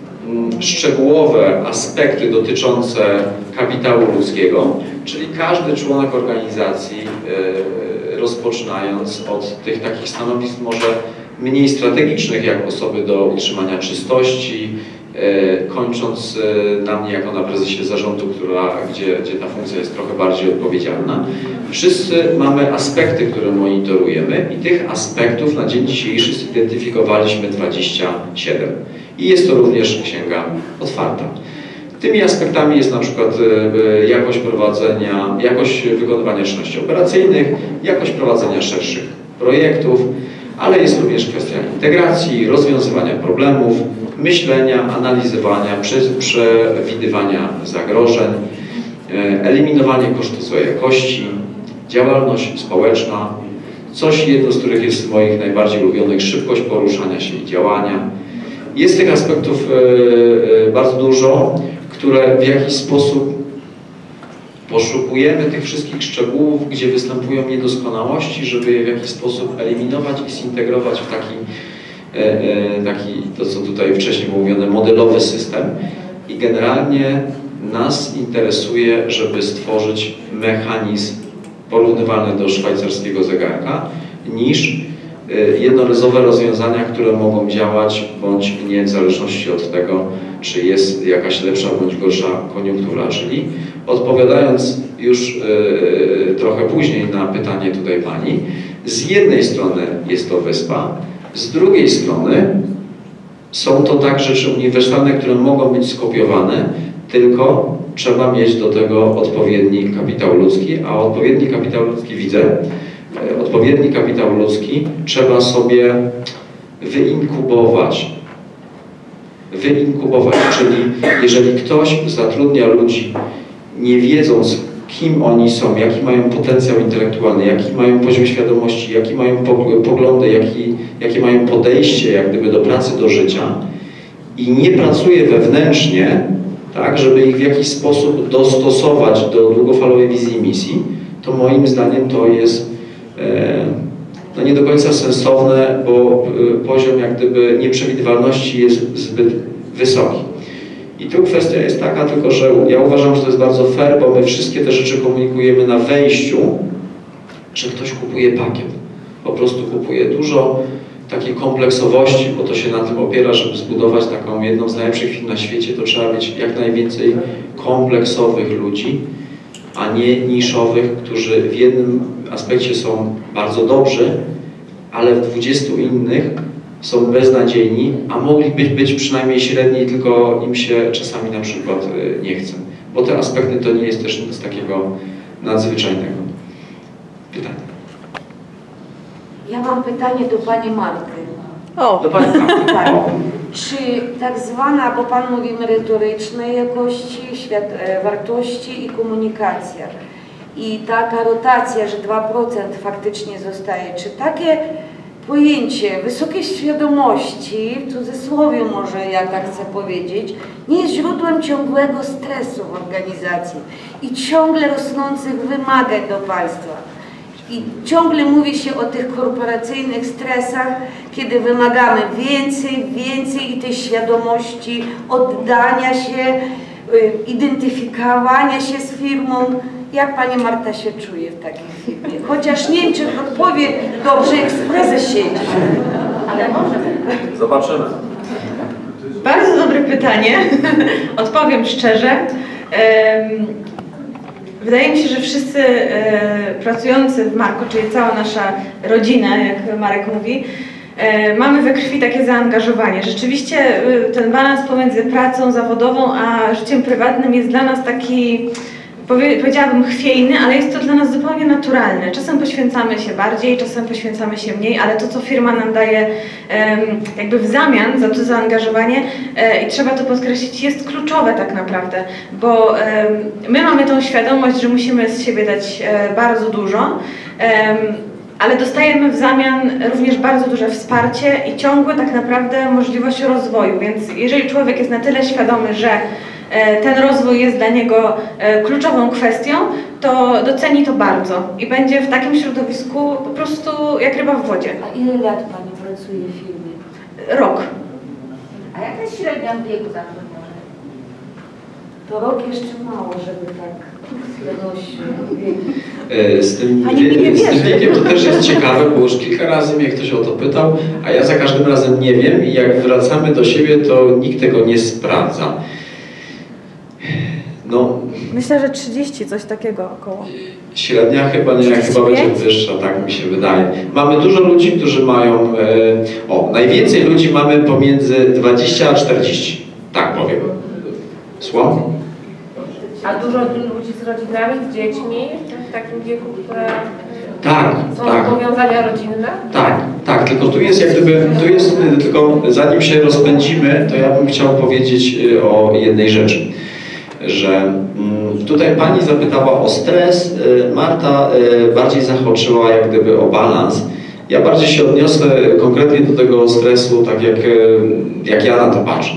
szczegółowe aspekty dotyczące kapitału ludzkiego, czyli każdy członek organizacji, rozpoczynając od tych takich stanowisk może mniej strategicznych, jak osoby do utrzymania czystości, kończąc na mnie jako na prezesie zarządu, która, gdzie, gdzie ta funkcja jest trochę bardziej odpowiedzialna. Wszyscy mamy aspekty, które monitorujemy i tych aspektów na dzień dzisiejszy zidentyfikowaliśmy dwadzieścia siedem. I jest to również księga otwarta. Tymi aspektami jest na przykład jakość prowadzenia, jakość wykonywania czynności operacyjnych, jakość prowadzenia szerszych projektów, ale jest również kwestia integracji, rozwiązywania problemów, myślenia, analizowania, przewidywania zagrożeń, eliminowanie kosztów złej jakości, działalność społeczna, coś jedno z których jest z moich najbardziej ulubionych, szybkość poruszania się i działania. Jest tych aspektów bardzo dużo, które w jakiś sposób poszukujemy tych wszystkich szczegółów, gdzie występują niedoskonałości, żeby je w jakiś sposób eliminować i zintegrować w taki, taki to co tutaj wcześniej było mówione, modelowy system. I generalnie nas interesuje, żeby stworzyć mechanizm porównywalny do szwajcarskiego zegarka, niż jednorazowe rozwiązania, które mogą działać bądź nie w zależności od tego, czy jest jakaś lepsza bądź gorsza koniunktura. Czyli odpowiadając już yy, trochę później na pytanie tutaj Pani, z jednej strony jest to wyspa, z drugiej strony są to tak rzeczy uniwersalne, które mogą być skopiowane, tylko trzeba mieć do tego odpowiedni kapitał ludzki, a odpowiedni kapitał ludzki widzę, odpowiedni kapitał ludzki trzeba sobie wyinkubować. Wyinkubować, czyli jeżeli ktoś zatrudnia ludzi, nie wiedząc, kim oni są, jaki mają potencjał intelektualny, jaki mają poziom świadomości, jaki mają poglądy, jaki, jakie mają podejście jak gdyby do pracy, do życia i nie pracuje wewnętrznie, tak, żeby ich w jakiś sposób dostosować do długofalowej wizji misji, to moim zdaniem to jest e, no nie do końca sensowne, bo poziom jak gdyby nieprzewidywalności jest zbyt wysoki. I tu kwestia jest taka tylko, że ja uważam, że to jest bardzo fair, bo my wszystkie te rzeczy komunikujemy na wejściu, że ktoś kupuje pakiet. Po prostu kupuje dużo takiej kompleksowości, bo to się na tym opiera, żeby zbudować taką jedną z najlepszych firm na świecie, to trzeba mieć jak najwięcej kompleksowych ludzi, a nie niszowych, którzy w jednym aspekcie są bardzo dobrzy, ale w dwudziestu innych są beznadziejni, a mogliby być przynajmniej średni, tylko im się czasami na przykład nie chce. Bo te aspekty to nie jest też nic takiego nadzwyczajnego. Pytanie. Ja mam pytanie do Pani Marty. O, Do Pani tak. Czy tak zwana, bo Pan mówi merytorycznej jakości, świat, wartości i komunikacja i taka rotacja, że dwa procent faktycznie zostaje, czy takie pojęcie wysokiej świadomości, w cudzysłowie może ja tak chcę powiedzieć, nie jest źródłem ciągłego stresu w organizacji i ciągle rosnących wymagań do państwa? I ciągle mówi się o tych korporacyjnych stresach, kiedy wymagamy więcej, więcej i tej świadomości, oddania się, identyfikowania się z firmą. Jak Pani Marta się czuje w takiej firmie? Chociaż nie wiem, czy odpowie dobrze, jak w prezesie siedzi. Ale może. Zobaczymy. Bardzo dobre pytanie. Odpowiem szczerze. Wydaje mi się, że wszyscy pracujący w Marco, czyli cała nasza rodzina, jak Marek mówi, mamy we krwi takie zaangażowanie. Rzeczywiście ten balans pomiędzy pracą zawodową a życiem prywatnym jest dla nas taki, powiedziałabym, chwiejny, ale jest to dla nas zupełnie naturalne. Czasem poświęcamy się bardziej, czasem poświęcamy się mniej, ale to, co firma nam daje jakby w zamian za to zaangażowanie, i trzeba to podkreślić, jest kluczowe tak naprawdę, bo my mamy tą świadomość, że musimy z siebie dać bardzo dużo, ale dostajemy w zamian również bardzo duże wsparcie i ciągłe tak naprawdę możliwość rozwoju, więc jeżeli człowiek jest na tyle świadomy, że ten rozwój jest dla niego kluczową kwestią, to doceni to bardzo i będzie w takim środowisku po prostu jak ryba w wodzie. A ile lat Pani pracuje w firmie? Rok. A jaka jest średnia wieku zatrudnienia? To rok jeszcze mało, żeby tak z pewnością wiedzieć. Z tym, Pani mi nie z tym wierzy. wiekiem to też jest ciekawe, bo już kilka razy mnie ktoś o to pytał, a ja za każdym razem nie wiem i jak wracamy do siebie, to nikt tego nie sprawdza. No, Myślę, że trzydzieści, coś takiego około. średnia chyba nie, chyba będzie wyższa, tak mi się wydaje. Mamy dużo ludzi, którzy mają, e, o, najwięcej ludzi mamy pomiędzy dwadzieścia a czterdzieści, tak powiem. Słucham? A dużo ludzi z rodzinami, z dziećmi w takim wieku, które Tak, są tak. zobowiązania rodzinne? Tak, tak, tylko tu jest jak gdyby, tu jest, tylko zanim się rozpędzimy, to ja bym chciał powiedzieć o jednej rzeczy, że mm, tutaj Pani zapytała o stres, Marta bardziej zahaczyła jak gdyby o balans. Ja bardziej się odniosę konkretnie do tego stresu, tak jak, jak ja na to patrzę.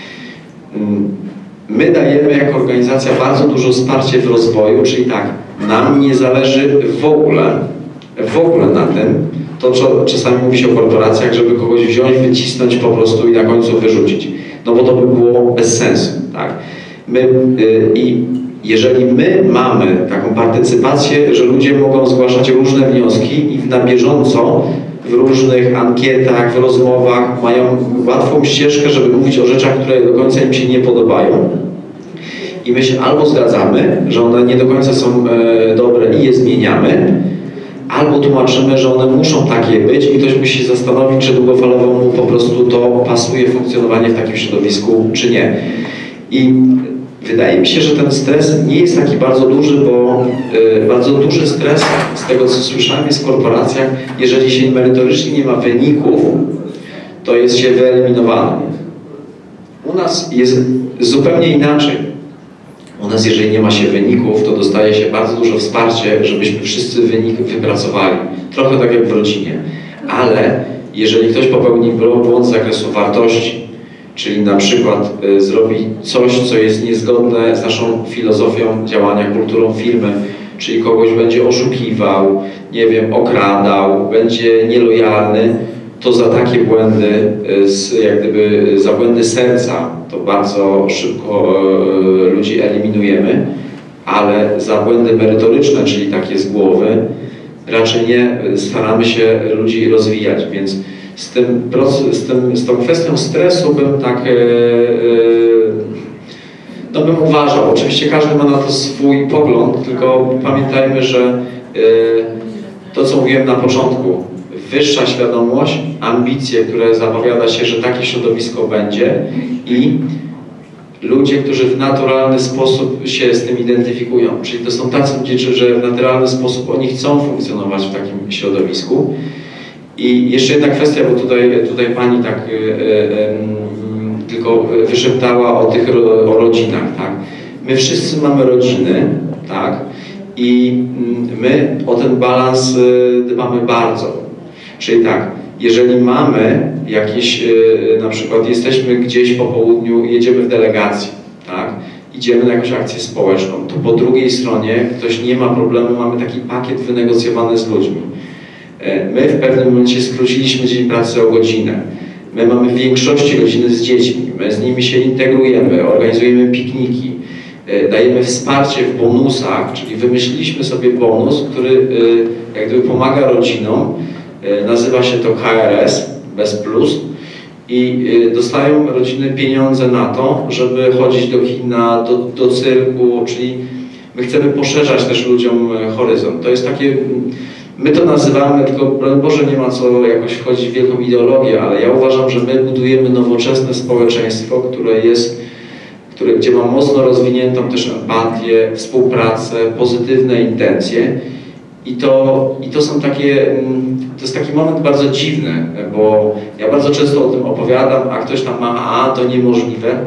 My dajemy jako organizacja bardzo dużo wsparcia w rozwoju, czyli tak, nam nie zależy w ogóle, w ogóle na tym, to co czasami mówi się o korporacjach, żeby kogoś wziąć, wycisnąć po prostu i na końcu wyrzucić. No bo to by było bez sensu, tak? My, yy, i jeżeli my mamy taką partycypację, że ludzie mogą zgłaszać różne wnioski i na bieżąco w różnych ankietach, w rozmowach mają łatwą ścieżkę, żeby mówić o rzeczach, które do końca im się nie podobają. I my się albo zgadzamy, że one nie do końca są e, dobre i je zmieniamy, albo tłumaczymy, że one muszą takie być i ktoś musi się zastanowić, czy długofalowo mu po prostu to pasuje funkcjonowanie w takim środowisku, czy nie. I wydaje mi się, że ten stres nie jest taki bardzo duży, bo y, bardzo duży stres, z tego co słyszałem, jest w korporacjach, jeżeli się merytorycznie nie ma wyników, to jest się wyeliminowany. U nas jest zupełnie inaczej. U nas, jeżeli nie ma się wyników, to dostaje się bardzo dużo wsparcie, żebyśmy wszyscy wynik wypracowali. Trochę tak jak w rodzinie. Ale jeżeli ktoś popełni błąd z zakresu wartości, czyli na przykład y, zrobi coś, co jest niezgodne z naszą filozofią działania, kulturą firmy, czyli kogoś będzie oszukiwał, nie wiem, okradał, będzie nielojalny, to za takie błędy, y, z, jak gdyby za błędy serca, to bardzo szybko y, ludzi eliminujemy, ale za błędy merytoryczne, czyli takie z głowy, raczej nie staramy się ludzi rozwijać, więc z, tym, z, tym, z tą kwestią stresu bym tak, e, e, no bym uważał. Oczywiście każdy ma na to swój pogląd, tylko pamiętajmy, że e, to, co mówiłem na początku, wyższa świadomość, ambicje, które zapowiada się, że takie środowisko będzie i ludzie, którzy w naturalny sposób się z tym identyfikują. Czyli to są tacy ludzie, że w naturalny sposób oni chcą funkcjonować w takim środowisku. I jeszcze jedna kwestia, bo tutaj, tutaj pani tak y, y, y, tylko wyszeptała o tych ro, o rodzinach, tak? My wszyscy mamy rodziny, tak? I my o ten balans y, dbamy bardzo. Czyli tak, jeżeli mamy jakieś, yy, na przykład jesteśmy gdzieś po południu, jedziemy w delegacji, tak? Idziemy na jakąś akcję społeczną, to po drugiej stronie ktoś nie ma problemu, mamy taki pakiet wynegocjowany z ludźmi. Yy, my w pewnym momencie skróciliśmy dzień pracy o godzinę. My mamy w większości rodziny z dziećmi, my z nimi się integrujemy, organizujemy pikniki, yy, dajemy wsparcie w bonusach, czyli wymyśliliśmy sobie bonus, który yy, jak gdyby pomaga rodzinom. Nazywa się to K R S, bez plus, i dostają rodziny pieniądze na to, żeby chodzić do kina, do, do cyrku, czyli my chcemy poszerzać też ludziom horyzont. To jest takie, my to nazywamy, tylko broń Boże nie ma co jakoś wchodzić w wielką ideologię, ale ja uważam, że my budujemy nowoczesne społeczeństwo, które jest, które, gdzie ma mocno rozwiniętą też empatię, współpracę, pozytywne intencje. I to, I to są takie, to jest taki moment bardzo dziwny, bo ja bardzo często o tym opowiadam, a ktoś tam ma, a to niemożliwe.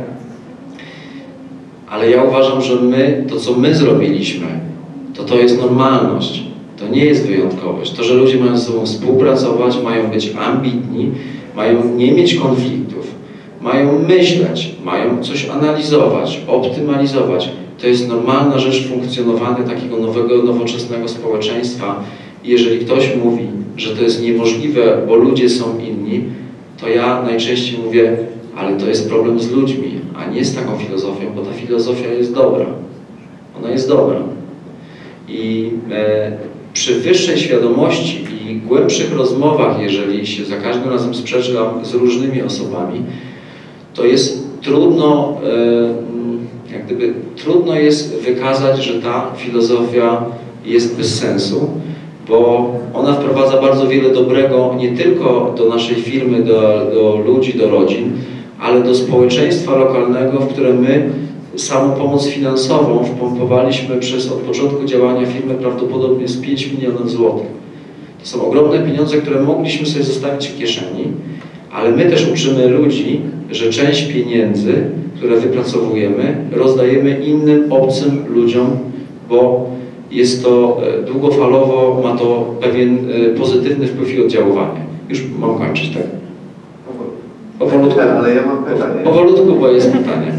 Ale ja uważam, że my, to co my zrobiliśmy, to to jest normalność. To nie jest wyjątkowość. To, że ludzie mają ze sobą współpracować, mają być ambitni, mają nie mieć konfliktów, mają myśleć, mają coś analizować, optymalizować. To jest normalna rzecz funkcjonowania takiego nowego, nowoczesnego społeczeństwa. I jeżeli ktoś mówi, że to jest niemożliwe, bo ludzie są inni, to ja najczęściej mówię, ale to jest problem z ludźmi, a nie z taką filozofią, bo ta filozofia jest dobra. Ona jest dobra. I e, przy wyższej świadomości i głębszych rozmowach, jeżeli się za każdym razem sprzeczam z różnymi osobami, to jest trudno, e, jak gdyby, trudno jest wykazać, że ta filozofia jest bez sensu, bo ona wprowadza bardzo wiele dobrego nie tylko do naszej firmy, do, do ludzi, do rodzin, ale do społeczeństwa lokalnego, w które my samą pomoc finansową wpompowaliśmy przez od początku działania firmy prawdopodobnie z pięć milionów złotych. To są ogromne pieniądze, które mogliśmy sobie zostawić w kieszeni, ale my też uczymy ludzi, że część pieniędzy, które wypracowujemy, rozdajemy innym, obcym ludziom, bo jest to długofalowo, ma to pewien pozytywny wpływ i oddziaływanie. Już mam kończyć, tak? Powolutku. Ale ja mam pytanie. Powolutku, bo jest pytanie.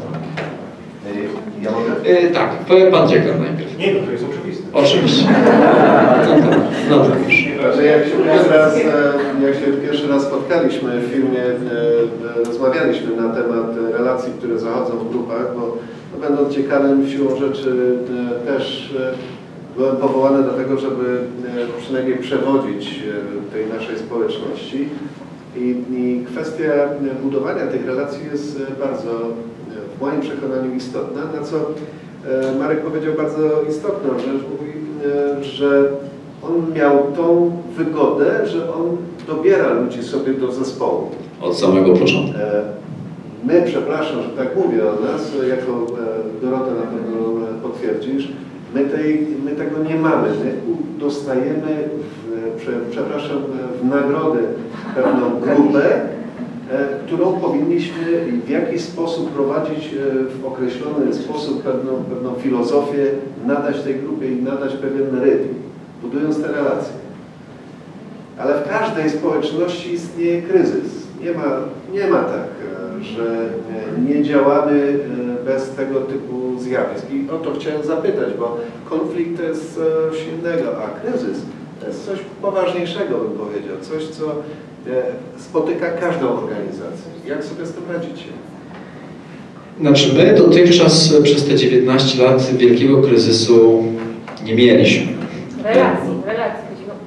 Ja mogę? Yy, tak, powie pan dziekan najpierw. Nie, no to jest oczywiste. Oczywiście. No to, no to już. Znaczy, jak się pierwszy raz, jak się pierwszy raz spotkaliśmy w firmie, rozmawialiśmy na temat relacji, które zachodzą w grupach, bo no, będąc dziekanem siłą rzeczy też byłem powołany do tego, żeby przynajmniej przewodzić tej naszej społeczności. I, i kwestia budowania tych relacji jest bardzo, w moim przekonaniu, istotna, na co Marek powiedział bardzo istotną rzecz, mówi, że on miał tą wygodę, że on dobiera ludzi sobie do zespołu. Od samego początku. My, przepraszam, że tak mówię o nas, jako Dorota na pewno potwierdzisz, my, tej, my tego nie mamy. My dostajemy, w, prze, przepraszam, w nagrodę pewną grupę, którą powinniśmy w jakiś sposób prowadzić w określony sposób, pewną, pewną filozofię, nadać tej grupie i nadać pewien rytm, budując te relacje. Ale w każdej społeczności istnieje kryzys. Nie ma, nie ma tak, że nie działamy bez tego typu zjawisk. I o to chciałem zapytać, bo konflikt to jest coś innego, a kryzys to jest coś poważniejszego, bym powiedział. Coś, co spotyka każdą organizację. Jak sobie z tym radzicie? Znaczy my dotychczas przez te dziewiętnaście lat wielkiego kryzysu nie mieliśmy. Relacji, relacji. Chodzi nam o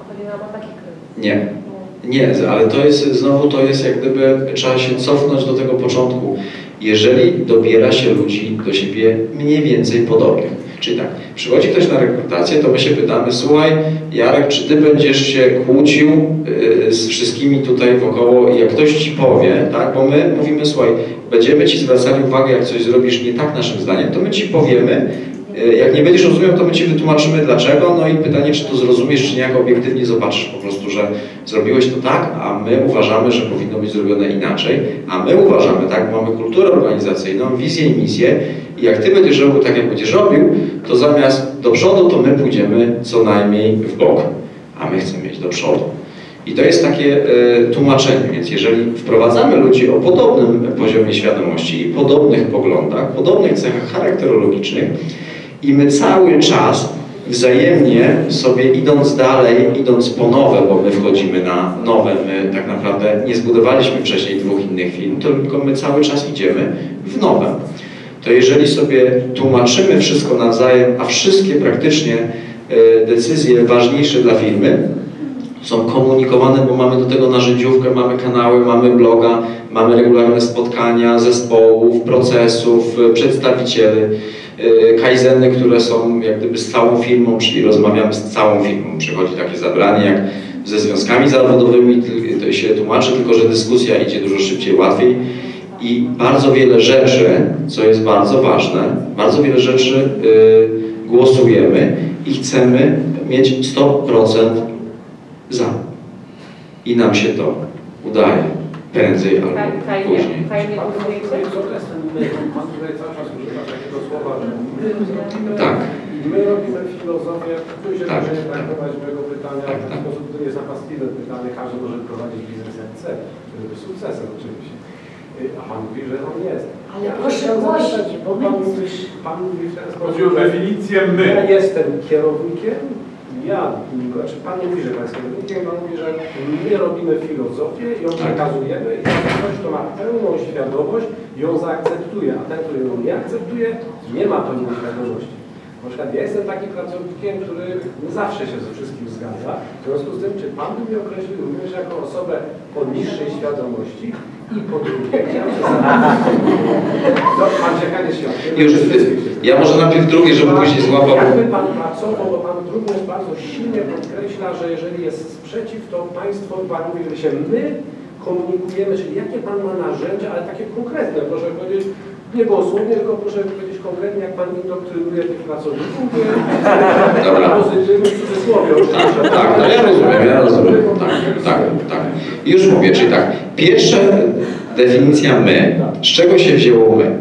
taki kryzys. Nie. Nie, ale to jest, znowu to jest jak gdyby, trzeba się cofnąć do tego początku. Jeżeli dobiera się ludzi do siebie mniej więcej podobnych. Czyli tak, przychodzi ktoś na rekrutację, to my się pytamy, słuchaj, Jarek, czy ty będziesz się kłócił yy, z wszystkimi tutaj wokoło i jak ktoś ci powie, tak, bo my mówimy, słuchaj, będziemy ci zwracali uwagę, jak coś zrobisz nie tak naszym zdaniem, to my ci powiemy, yy, jak nie będziesz rozumiał, to my ci wytłumaczymy dlaczego, no i pytanie, czy to zrozumiesz, czy nie, jak obiektywnie zobaczysz po prostu, że zrobiłeś to tak, a my uważamy, że powinno być zrobione inaczej, a my uważamy, tak, mamy kulturę organizacyjną, wizję i misję i jak ty będziesz robił tak, jak będziesz robił, to zamiast do przodu, to my pójdziemy co najmniej w bok, a my chcemy iść do przodu. I to jest takie e, tłumaczenie, więc jeżeli wprowadzamy ludzi o podobnym poziomie świadomości i podobnych poglądach, podobnych cechach charakterologicznych i my cały czas wzajemnie sobie idąc dalej, idąc po nowe, bo my wchodzimy na nowe, my tak naprawdę nie zbudowaliśmy wcześniej dwóch innych firm, tylko my cały czas idziemy w nowe. To jeżeli sobie tłumaczymy wszystko nawzajem, a wszystkie praktycznie decyzje ważniejsze dla firmy są komunikowane, bo mamy do tego narzędziówkę, mamy kanały, mamy bloga, mamy regularne spotkania zespołów, procesów, przedstawicieli, kaizeny, które są jak gdyby z całą firmą, czyli rozmawiamy z całą firmą. Przychodzi takie zabranie jak ze związkami zawodowymi, to się tłumaczy, tylko że dyskusja idzie dużo szybciej, łatwiej. I bardzo wiele rzeczy, co jest bardzo ważne, bardzo wiele rzeczy y, głosujemy i chcemy mieć sto procent za. I nam się to udaje. Prędzej albo później. Fajnie budujecie? Pan tutaj cały czas używa takiego słowa, że my robimy, tak. my robimy filozofię, tu się tak, może nie tak. traktować mojego pytania tak, w ten tak. sposób, to nie jest napastliwe pytanie, każdy może prowadzić biznes jak chce, z sukcesem oczywiście. A pan mówi, że on jest. Ale ja proszę chciałem głosić, zapytać, bo pan mówi, pan mówi w ten sposób, Chodzi o definicję my. Ja jestem kierownikiem, ja, znaczy pan nie mówi, że pan jest kierownikiem, pan mówi, że my robimy filozofię i ją przekazujemy i ktoś, kto ma pełną świadomość, ją zaakceptuje, a ten, który ją nie akceptuje, nie ma pełnej świadomości. Na przykład ja jestem takim pracownikiem, który nie zawsze się ze wszystkim zgadza. W związku z tym, czy pan by mnie określił również jako osobę o niższej świadomości i po drugie, chciałem się no, pan czekanie świadkiem. Już, ja może najpierw drugie, żeby później złapał. Jakby pan pracował, bo pan również bardzo silnie podkreśla, że jeżeli jest sprzeciw, to państwo, pan mówi, że się my komunikujemy, czyli jakie pan ma narzędzia, ale takie konkretne, proszę powiedzieć, nie dosłownie, tylko proszę powiedzieć konkretnie, jak pan indoktrynuje tych pracowników, Dobra. pozytywnym cudzysłowie. Tak, tak, no ja rozumiem, ja rozumiem. Tak, tak, tak. I już mówię, czyli tak, pierwsza definicja my, z czego się wzięło my?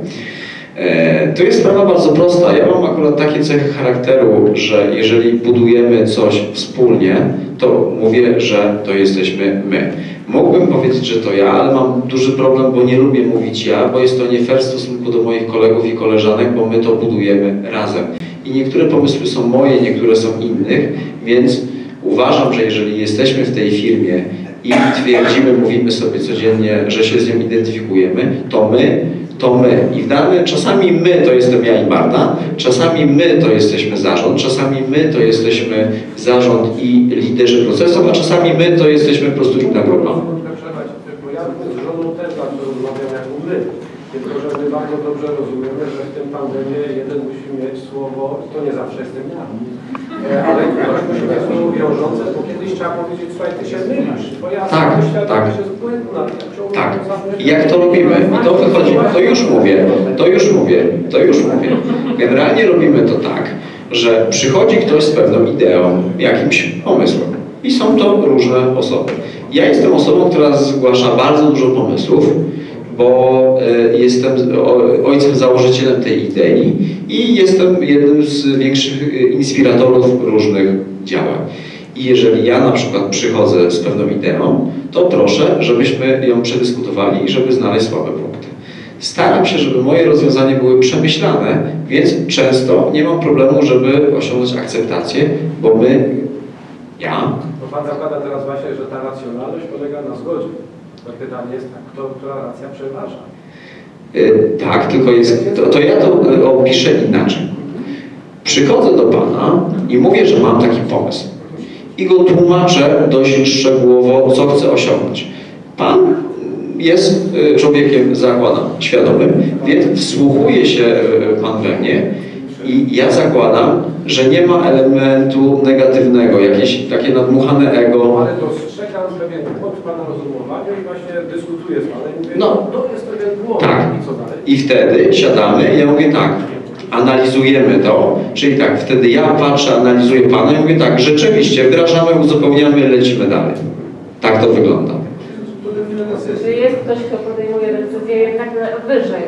E, to jest sprawa bardzo prosta. Ja mam akurat takie cechy charakteru, że jeżeli budujemy coś wspólnie, to mówię, że to jesteśmy my. Mógłbym powiedzieć, że to ja, ale mam duży problem, bo nie lubię mówić ja, bo jest to nie fair w stosunku do moich kolegów i koleżanek, bo my to budujemy razem. I niektóre pomysły są moje, niektóre są innych, więc uważam, że jeżeli jesteśmy w tej firmie i twierdzimy, mówimy sobie codziennie, że się z nią identyfikujemy, to my, to my. I w danym, czasami my to jestem ja i Marta, czasami my to jesteśmy zarząd, czasami my to jesteśmy zarząd i liderzy procesów, a czasami my to jesteśmy po prostu inna grupa. Bo ja z żoną też zawsze rozmawiam jako my, tylko że my bardzo dobrze rozumiemy, że w tym tandemie jeden musi mieć słowo, i to nie zawsze jestem ja, ale ktoś musi mieć słowo wiążące, bo kiedyś trzeba powiedzieć, słuchaj, ty się mylisz, twoja tak, świadomość tak. jest błędna. Tak. I jak to robimy? I to wychodzi, to już mówię, to już mówię, to już mówię. Generalnie robimy to tak, że przychodzi ktoś z pewną ideą, jakimś pomysłem. I są to różne osoby. Ja jestem osobą, która zgłasza bardzo dużo pomysłów, bo jestem ojcem założycielem tej idei i jestem jednym z większych inspiratorów różnych działań. I jeżeli ja na przykład przychodzę z pewną ideą, to proszę, żebyśmy ją przedyskutowali i żeby znaleźć słabe punkty. Staram się, żeby moje rozwiązania były przemyślane, więc często nie mam problemu, żeby osiągnąć akceptację, bo my, ja... Bo pan zakłada teraz właśnie, że ta racjonalność polega na zgodzie. To pytanie jest tak, kto, która racja przeważa? Yy, tak, tylko jest, to, to ja to opiszę inaczej. Przychodzę do Pana i mówię, że mam taki pomysł. i go tłumaczę dość szczegółowo, co chcę osiągnąć. Pan jest człowiekiem, zakładam, świadomym, więc wsłuchuje się Pan we mnie i ja zakładam, że nie ma elementu negatywnego, jakieś takie nadmuchane ego. Ale dostrzegam pewien błąd w Pana rozumowaniu i właśnie dyskutuję z Panem i mówię, No. to jest pewien błąd. Tak. I co dalej? I wtedy siadamy i ja mówię tak, analizujemy to, czyli tak, wtedy ja patrzę, analizuję Pana i mówię tak, rzeczywiście wdrażamy, uzupełniamy, lecimy dalej. Tak to wygląda. Czy jest ktoś, kto podejmuje decyzję jednak wyżej?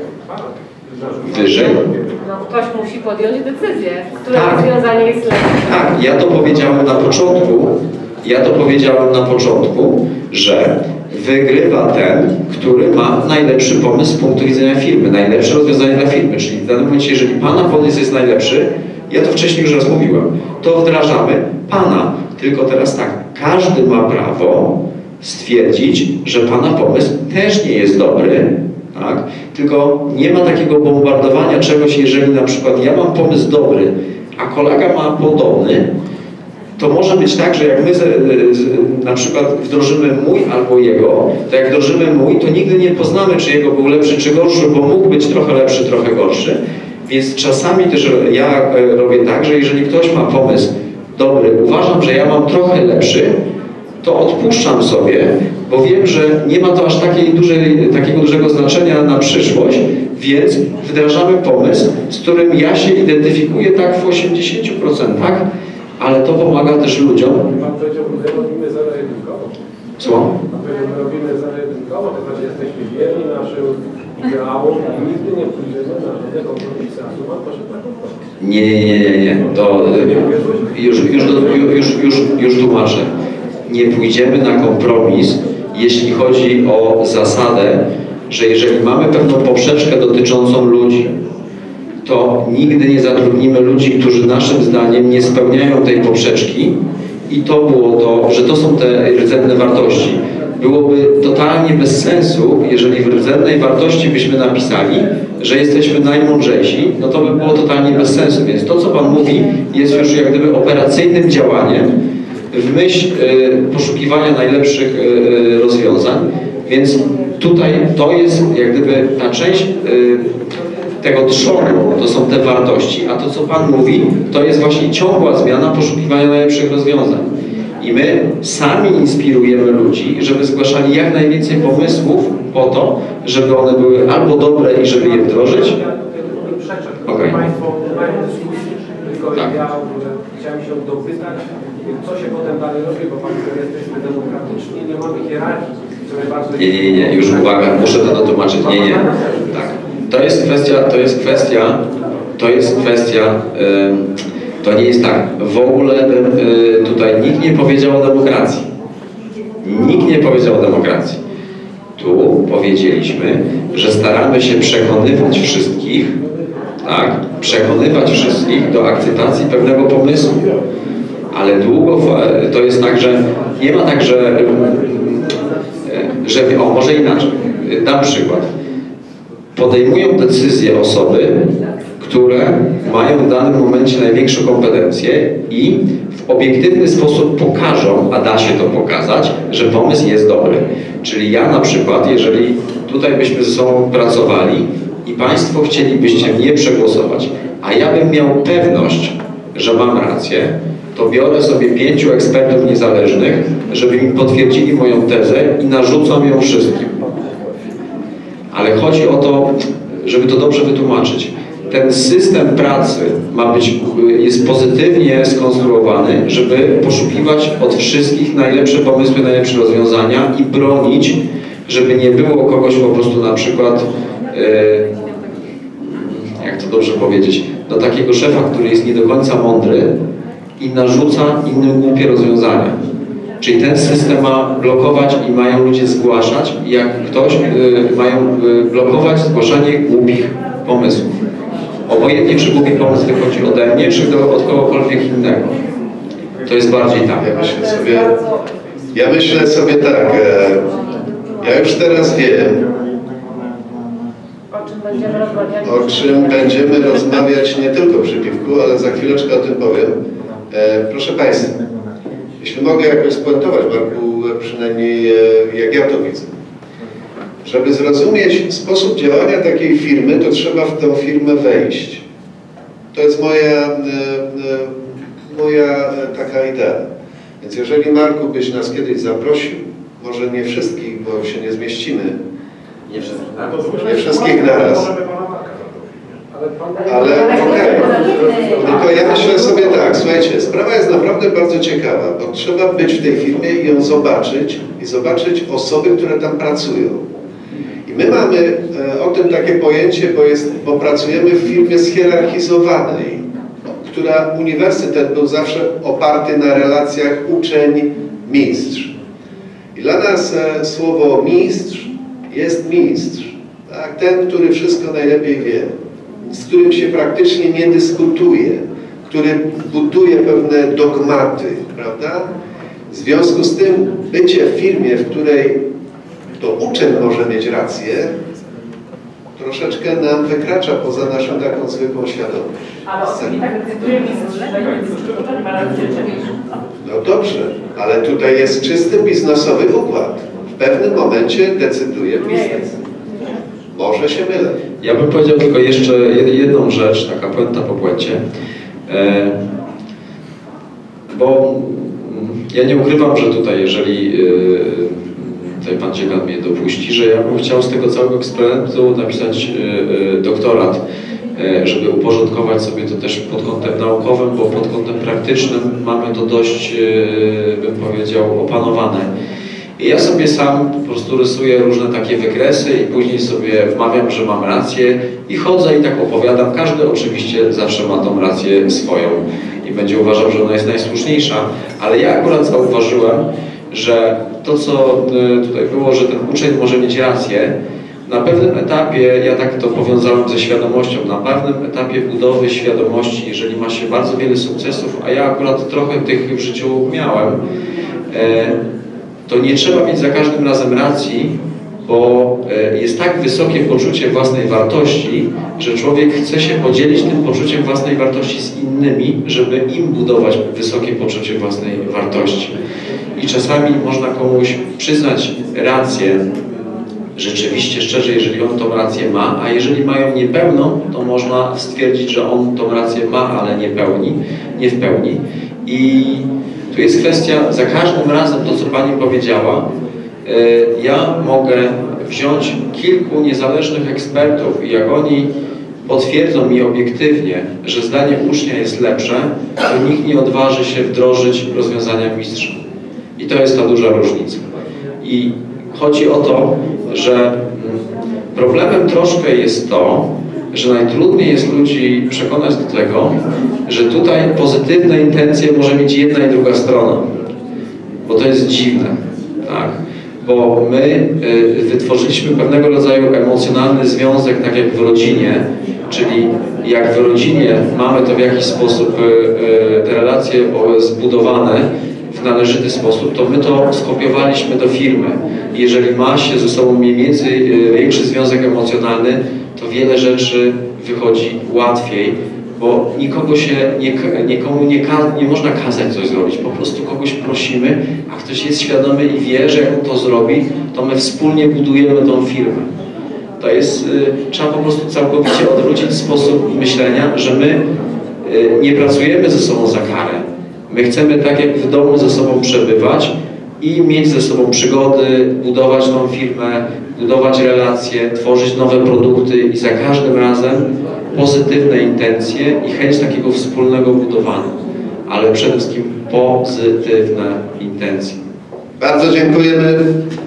Wyżej? No ktoś musi podjąć decyzję, które Tak. rozwiązanie jest lepsze. Tak, ja to powiedziałem na początku, ja to powiedziałem na początku, że wygrywa ten, który ma najlepszy pomysł z punktu widzenia firmy, najlepsze rozwiązanie dla firmy, czyli w danym momencie, jeżeli Pana pomysł jest najlepszy, ja to wcześniej już raz mówiłem, to wdrażamy Pana, tylko teraz tak, każdy ma prawo stwierdzić, że Pana pomysł też nie jest dobry, tak? Tylko nie ma takiego bombardowania czegoś, jeżeli na przykład ja mam pomysł dobry, a kolega ma podobny, to może być tak, że jak my z, z, na przykład wdrożymy mój albo jego, to jak wdrożymy mój, to nigdy nie poznamy, czy jego był lepszy, czy gorszy, bo mógł być trochę lepszy, trochę gorszy. Więc czasami też ja robię tak, że jeżeli ktoś ma pomysł dobry, uważam, że ja mam trochę lepszy, to odpuszczam sobie, bo wiem, że nie ma to aż takiej dużej, takiego dużego znaczenia na przyszłość, więc wdrażamy pomysł, z którym ja się identyfikuję tak w osiemdziesięciu procentach, ale to pomaga też ludziom. Pan powiedział, że robimy zero-jedynkowo. Co? Pan powiedział, że robimy zero-jedynkowo, to znaczy jesteśmy wierni naszym ideałom i nigdy nie pójdziemy na żadne kompromisy. A tu Pan poszedł na kompromis. Nie, nie, nie, nie, nie. To już, już, już, już, już tłumaczę. Nie pójdziemy na kompromis, jeśli chodzi o zasadę, że jeżeli mamy pewną poprzeczkę dotyczącą ludzi, to nigdy nie zatrudnimy ludzi, którzy naszym zdaniem nie spełniają tej poprzeczki i to było to, że to są te rdzenne wartości. Byłoby totalnie bez sensu, jeżeli w rdzennej wartości byśmy napisali, że jesteśmy najmądrzejsi, no to by było totalnie bez sensu. Więc to, co Pan mówi, jest już jak gdyby operacyjnym działaniem w myśl y, poszukiwania najlepszych y, rozwiązań. Więc tutaj to jest jak gdyby ta część y, tego trzonu, to są te wartości, a to, co Pan mówi, to jest właśnie ciągła zmiana poszukiwania najlepszych rozwiązań. I my sami inspirujemy ludzi, żeby zgłaszali jak najwięcej pomysłów po to, żeby one były albo dobre i żeby je wdrożyć. Okay. Państwo mają dyskusję, tylko tak. ja chciałem się dopytać, co się potem dalej robi, bo Państwo jesteśmy demokratyczni, nie mamy hierarchii. Bardzo nie, nie, nie, już uwaga, muszę to dotłumaczyć. Nie, nie. Tak. To jest kwestia, to jest kwestia, to jest kwestia, yy, to nie jest tak. W ogóle yy, tutaj nikt nie powiedział o demokracji. Nikt nie powiedział o demokracji. Tu powiedzieliśmy, że staramy się przekonywać wszystkich, tak, przekonywać wszystkich do akceptacji pewnego pomysłu. Ale długo, to jest tak, że nie ma tak, że, że o, może inaczej. Dam przykład. Podejmują decyzje osoby, które mają w danym momencie największą kompetencję i w obiektywny sposób pokażą, a da się to pokazać, że pomysł jest dobry. Czyli ja na przykład, jeżeli tutaj byśmy ze sobą pracowali i Państwo chcielibyście mnie przegłosować, a ja bym miał pewność, że mam rację, to biorę sobie pięciu ekspertów niezależnych, żeby mi potwierdzili moją tezę i narzucam ją wszystkim. Ale chodzi o to, żeby to dobrze wytłumaczyć. Ten system pracy ma być, jest pozytywnie skonstruowany, żeby poszukiwać od wszystkich najlepsze pomysły, najlepsze rozwiązania i bronić, żeby nie było kogoś po prostu na przykład, jak to dobrze powiedzieć, do takiego szefa, który jest nie do końca mądry i narzuca innym głupie rozwiązania. Czyli ten system ma blokować i mają ludzie zgłaszać, i jak ktoś, y, mają y, blokować zgłaszanie głupich pomysłów. Obojętnie, czy głupi pomysł wychodzi ode mnie, czy do, od kogokolwiek innego. To jest bardziej tak. Ja myślę sobie, ja myślę sobie tak, e, ja już teraz wiem, O czym będziemy rozmawiać? o czym będziemy rozmawiać nie tylko przy piwku, ale za chwileczkę o tym powiem. E, proszę Państwa, Jeśli mogę jakoś spuentować, Marku, przynajmniej jak ja to widzę. Żeby zrozumieć sposób działania takiej firmy, to trzeba w tę firmę wejść. To jest moja, moja taka idea. Więc jeżeli, Marku, byś nas kiedyś zaprosił, może nie wszystkich, bo się nie zmieścimy. Nie wszystkich Nie wszystkich naraz. Ale okej. Tylko ja myślę sobie tak, słuchajcie, sprawa jest naprawdę bardzo ciekawa, bo trzeba być w tej firmie i ją zobaczyć i zobaczyć osoby, które tam pracują. I my mamy o tym takie pojęcie, bo, jest, bo pracujemy w firmie schierarchizowanej, która uniwersytet był zawsze oparty na relacjach uczeń-mistrz. I dla nas słowo mistrz jest mistrz. Tak? Ten, który wszystko najlepiej wie, z którym się praktycznie nie dyskutuje, który buduje pewne dogmaty, prawda? W związku z tym bycie w firmie, w której to uczeń może mieć rację, troszeczkę nam wykracza poza naszą taką zwykłą świadomość. Ale on i tak decyduje mistrz, że nie ma rację. No dobrze, ale tutaj jest czysty biznesowy układ. W pewnym momencie decyduje biznes. Może się mylę. Ja bym powiedział tylko jeszcze jedną rzecz, taka puenta po puencie. E, bo ja nie ukrywam, że tutaj, jeżeli e, tutaj pan dziekan mnie dopuści, że ja bym chciał z tego całego eksperymentu napisać e, e, doktorat, e, żeby uporządkować sobie to też pod kątem naukowym, bo pod kątem praktycznym mamy to dość, e, bym powiedział, opanowane. I ja sobie sam po prostu rysuję różne takie wykresy i później sobie wmawiam, że mam rację i chodzę i tak opowiadam. Każdy oczywiście zawsze ma tą rację swoją i będzie uważał, że ona jest najsłuszniejsza, ale ja akurat zauważyłem, że to, co tutaj było, że ten uczeń może mieć rację, na pewnym etapie, ja tak to powiązałem ze świadomością, na pewnym etapie budowy świadomości, jeżeli ma się bardzo wiele sukcesów, a ja akurat trochę tych w życiu miałem, to nie trzeba mieć za każdym razem racji, bo jest tak wysokie poczucie własnej wartości, że człowiek chce się podzielić tym poczuciem własnej wartości z innymi, żeby im budować wysokie poczucie własnej wartości. I czasami można komuś przyznać rację, rzeczywiście, szczerze, jeżeli on tą rację ma, a jeżeli mają niepełną, to można stwierdzić, że on tą rację ma, ale nie pełni, nie w pełni. I tu jest kwestia, za każdym razem to, co Pani powiedziała, ja mogę wziąć kilku niezależnych ekspertów i jak oni potwierdzą mi obiektywnie, że zdanie ucznia jest lepsze, to nikt nie odważy się wdrożyć rozwiązania mistrza. I to jest ta duża różnica. I chodzi o to, że problemem troszkę jest to, że najtrudniej jest ludzi przekonać do tego, że tutaj pozytywne intencje może mieć jedna i druga strona. Bo to jest dziwne, tak? Bo my y, wytworzyliśmy pewnego rodzaju emocjonalny związek, tak jak w rodzinie, czyli jak w rodzinie mamy to w jakiś sposób y, y, te relacje zbudowane w należyty sposób, to my to skopiowaliśmy do firmy. Jeżeli ma się ze sobą mniej więcej y, większy związek emocjonalny, to wiele rzeczy wychodzi łatwiej, bo nikogo się, nie, nikomu nie, nie można kazać coś zrobić, po prostu kogoś prosimy, a ktoś jest świadomy i wie, że jak on to zrobi, to my wspólnie budujemy tą firmę. To jest, y, trzeba po prostu całkowicie odwrócić sposób myślenia, że my y, nie pracujemy ze sobą za karę. My chcemy tak jak w domu ze sobą przebywać i mieć ze sobą przygody, budować tą firmę, budować relacje, tworzyć nowe produkty i za każdym razem pozytywne intencje i chęć takiego wspólnego budowania, ale przede wszystkim pozytywne intencje. Bardzo dziękujemy.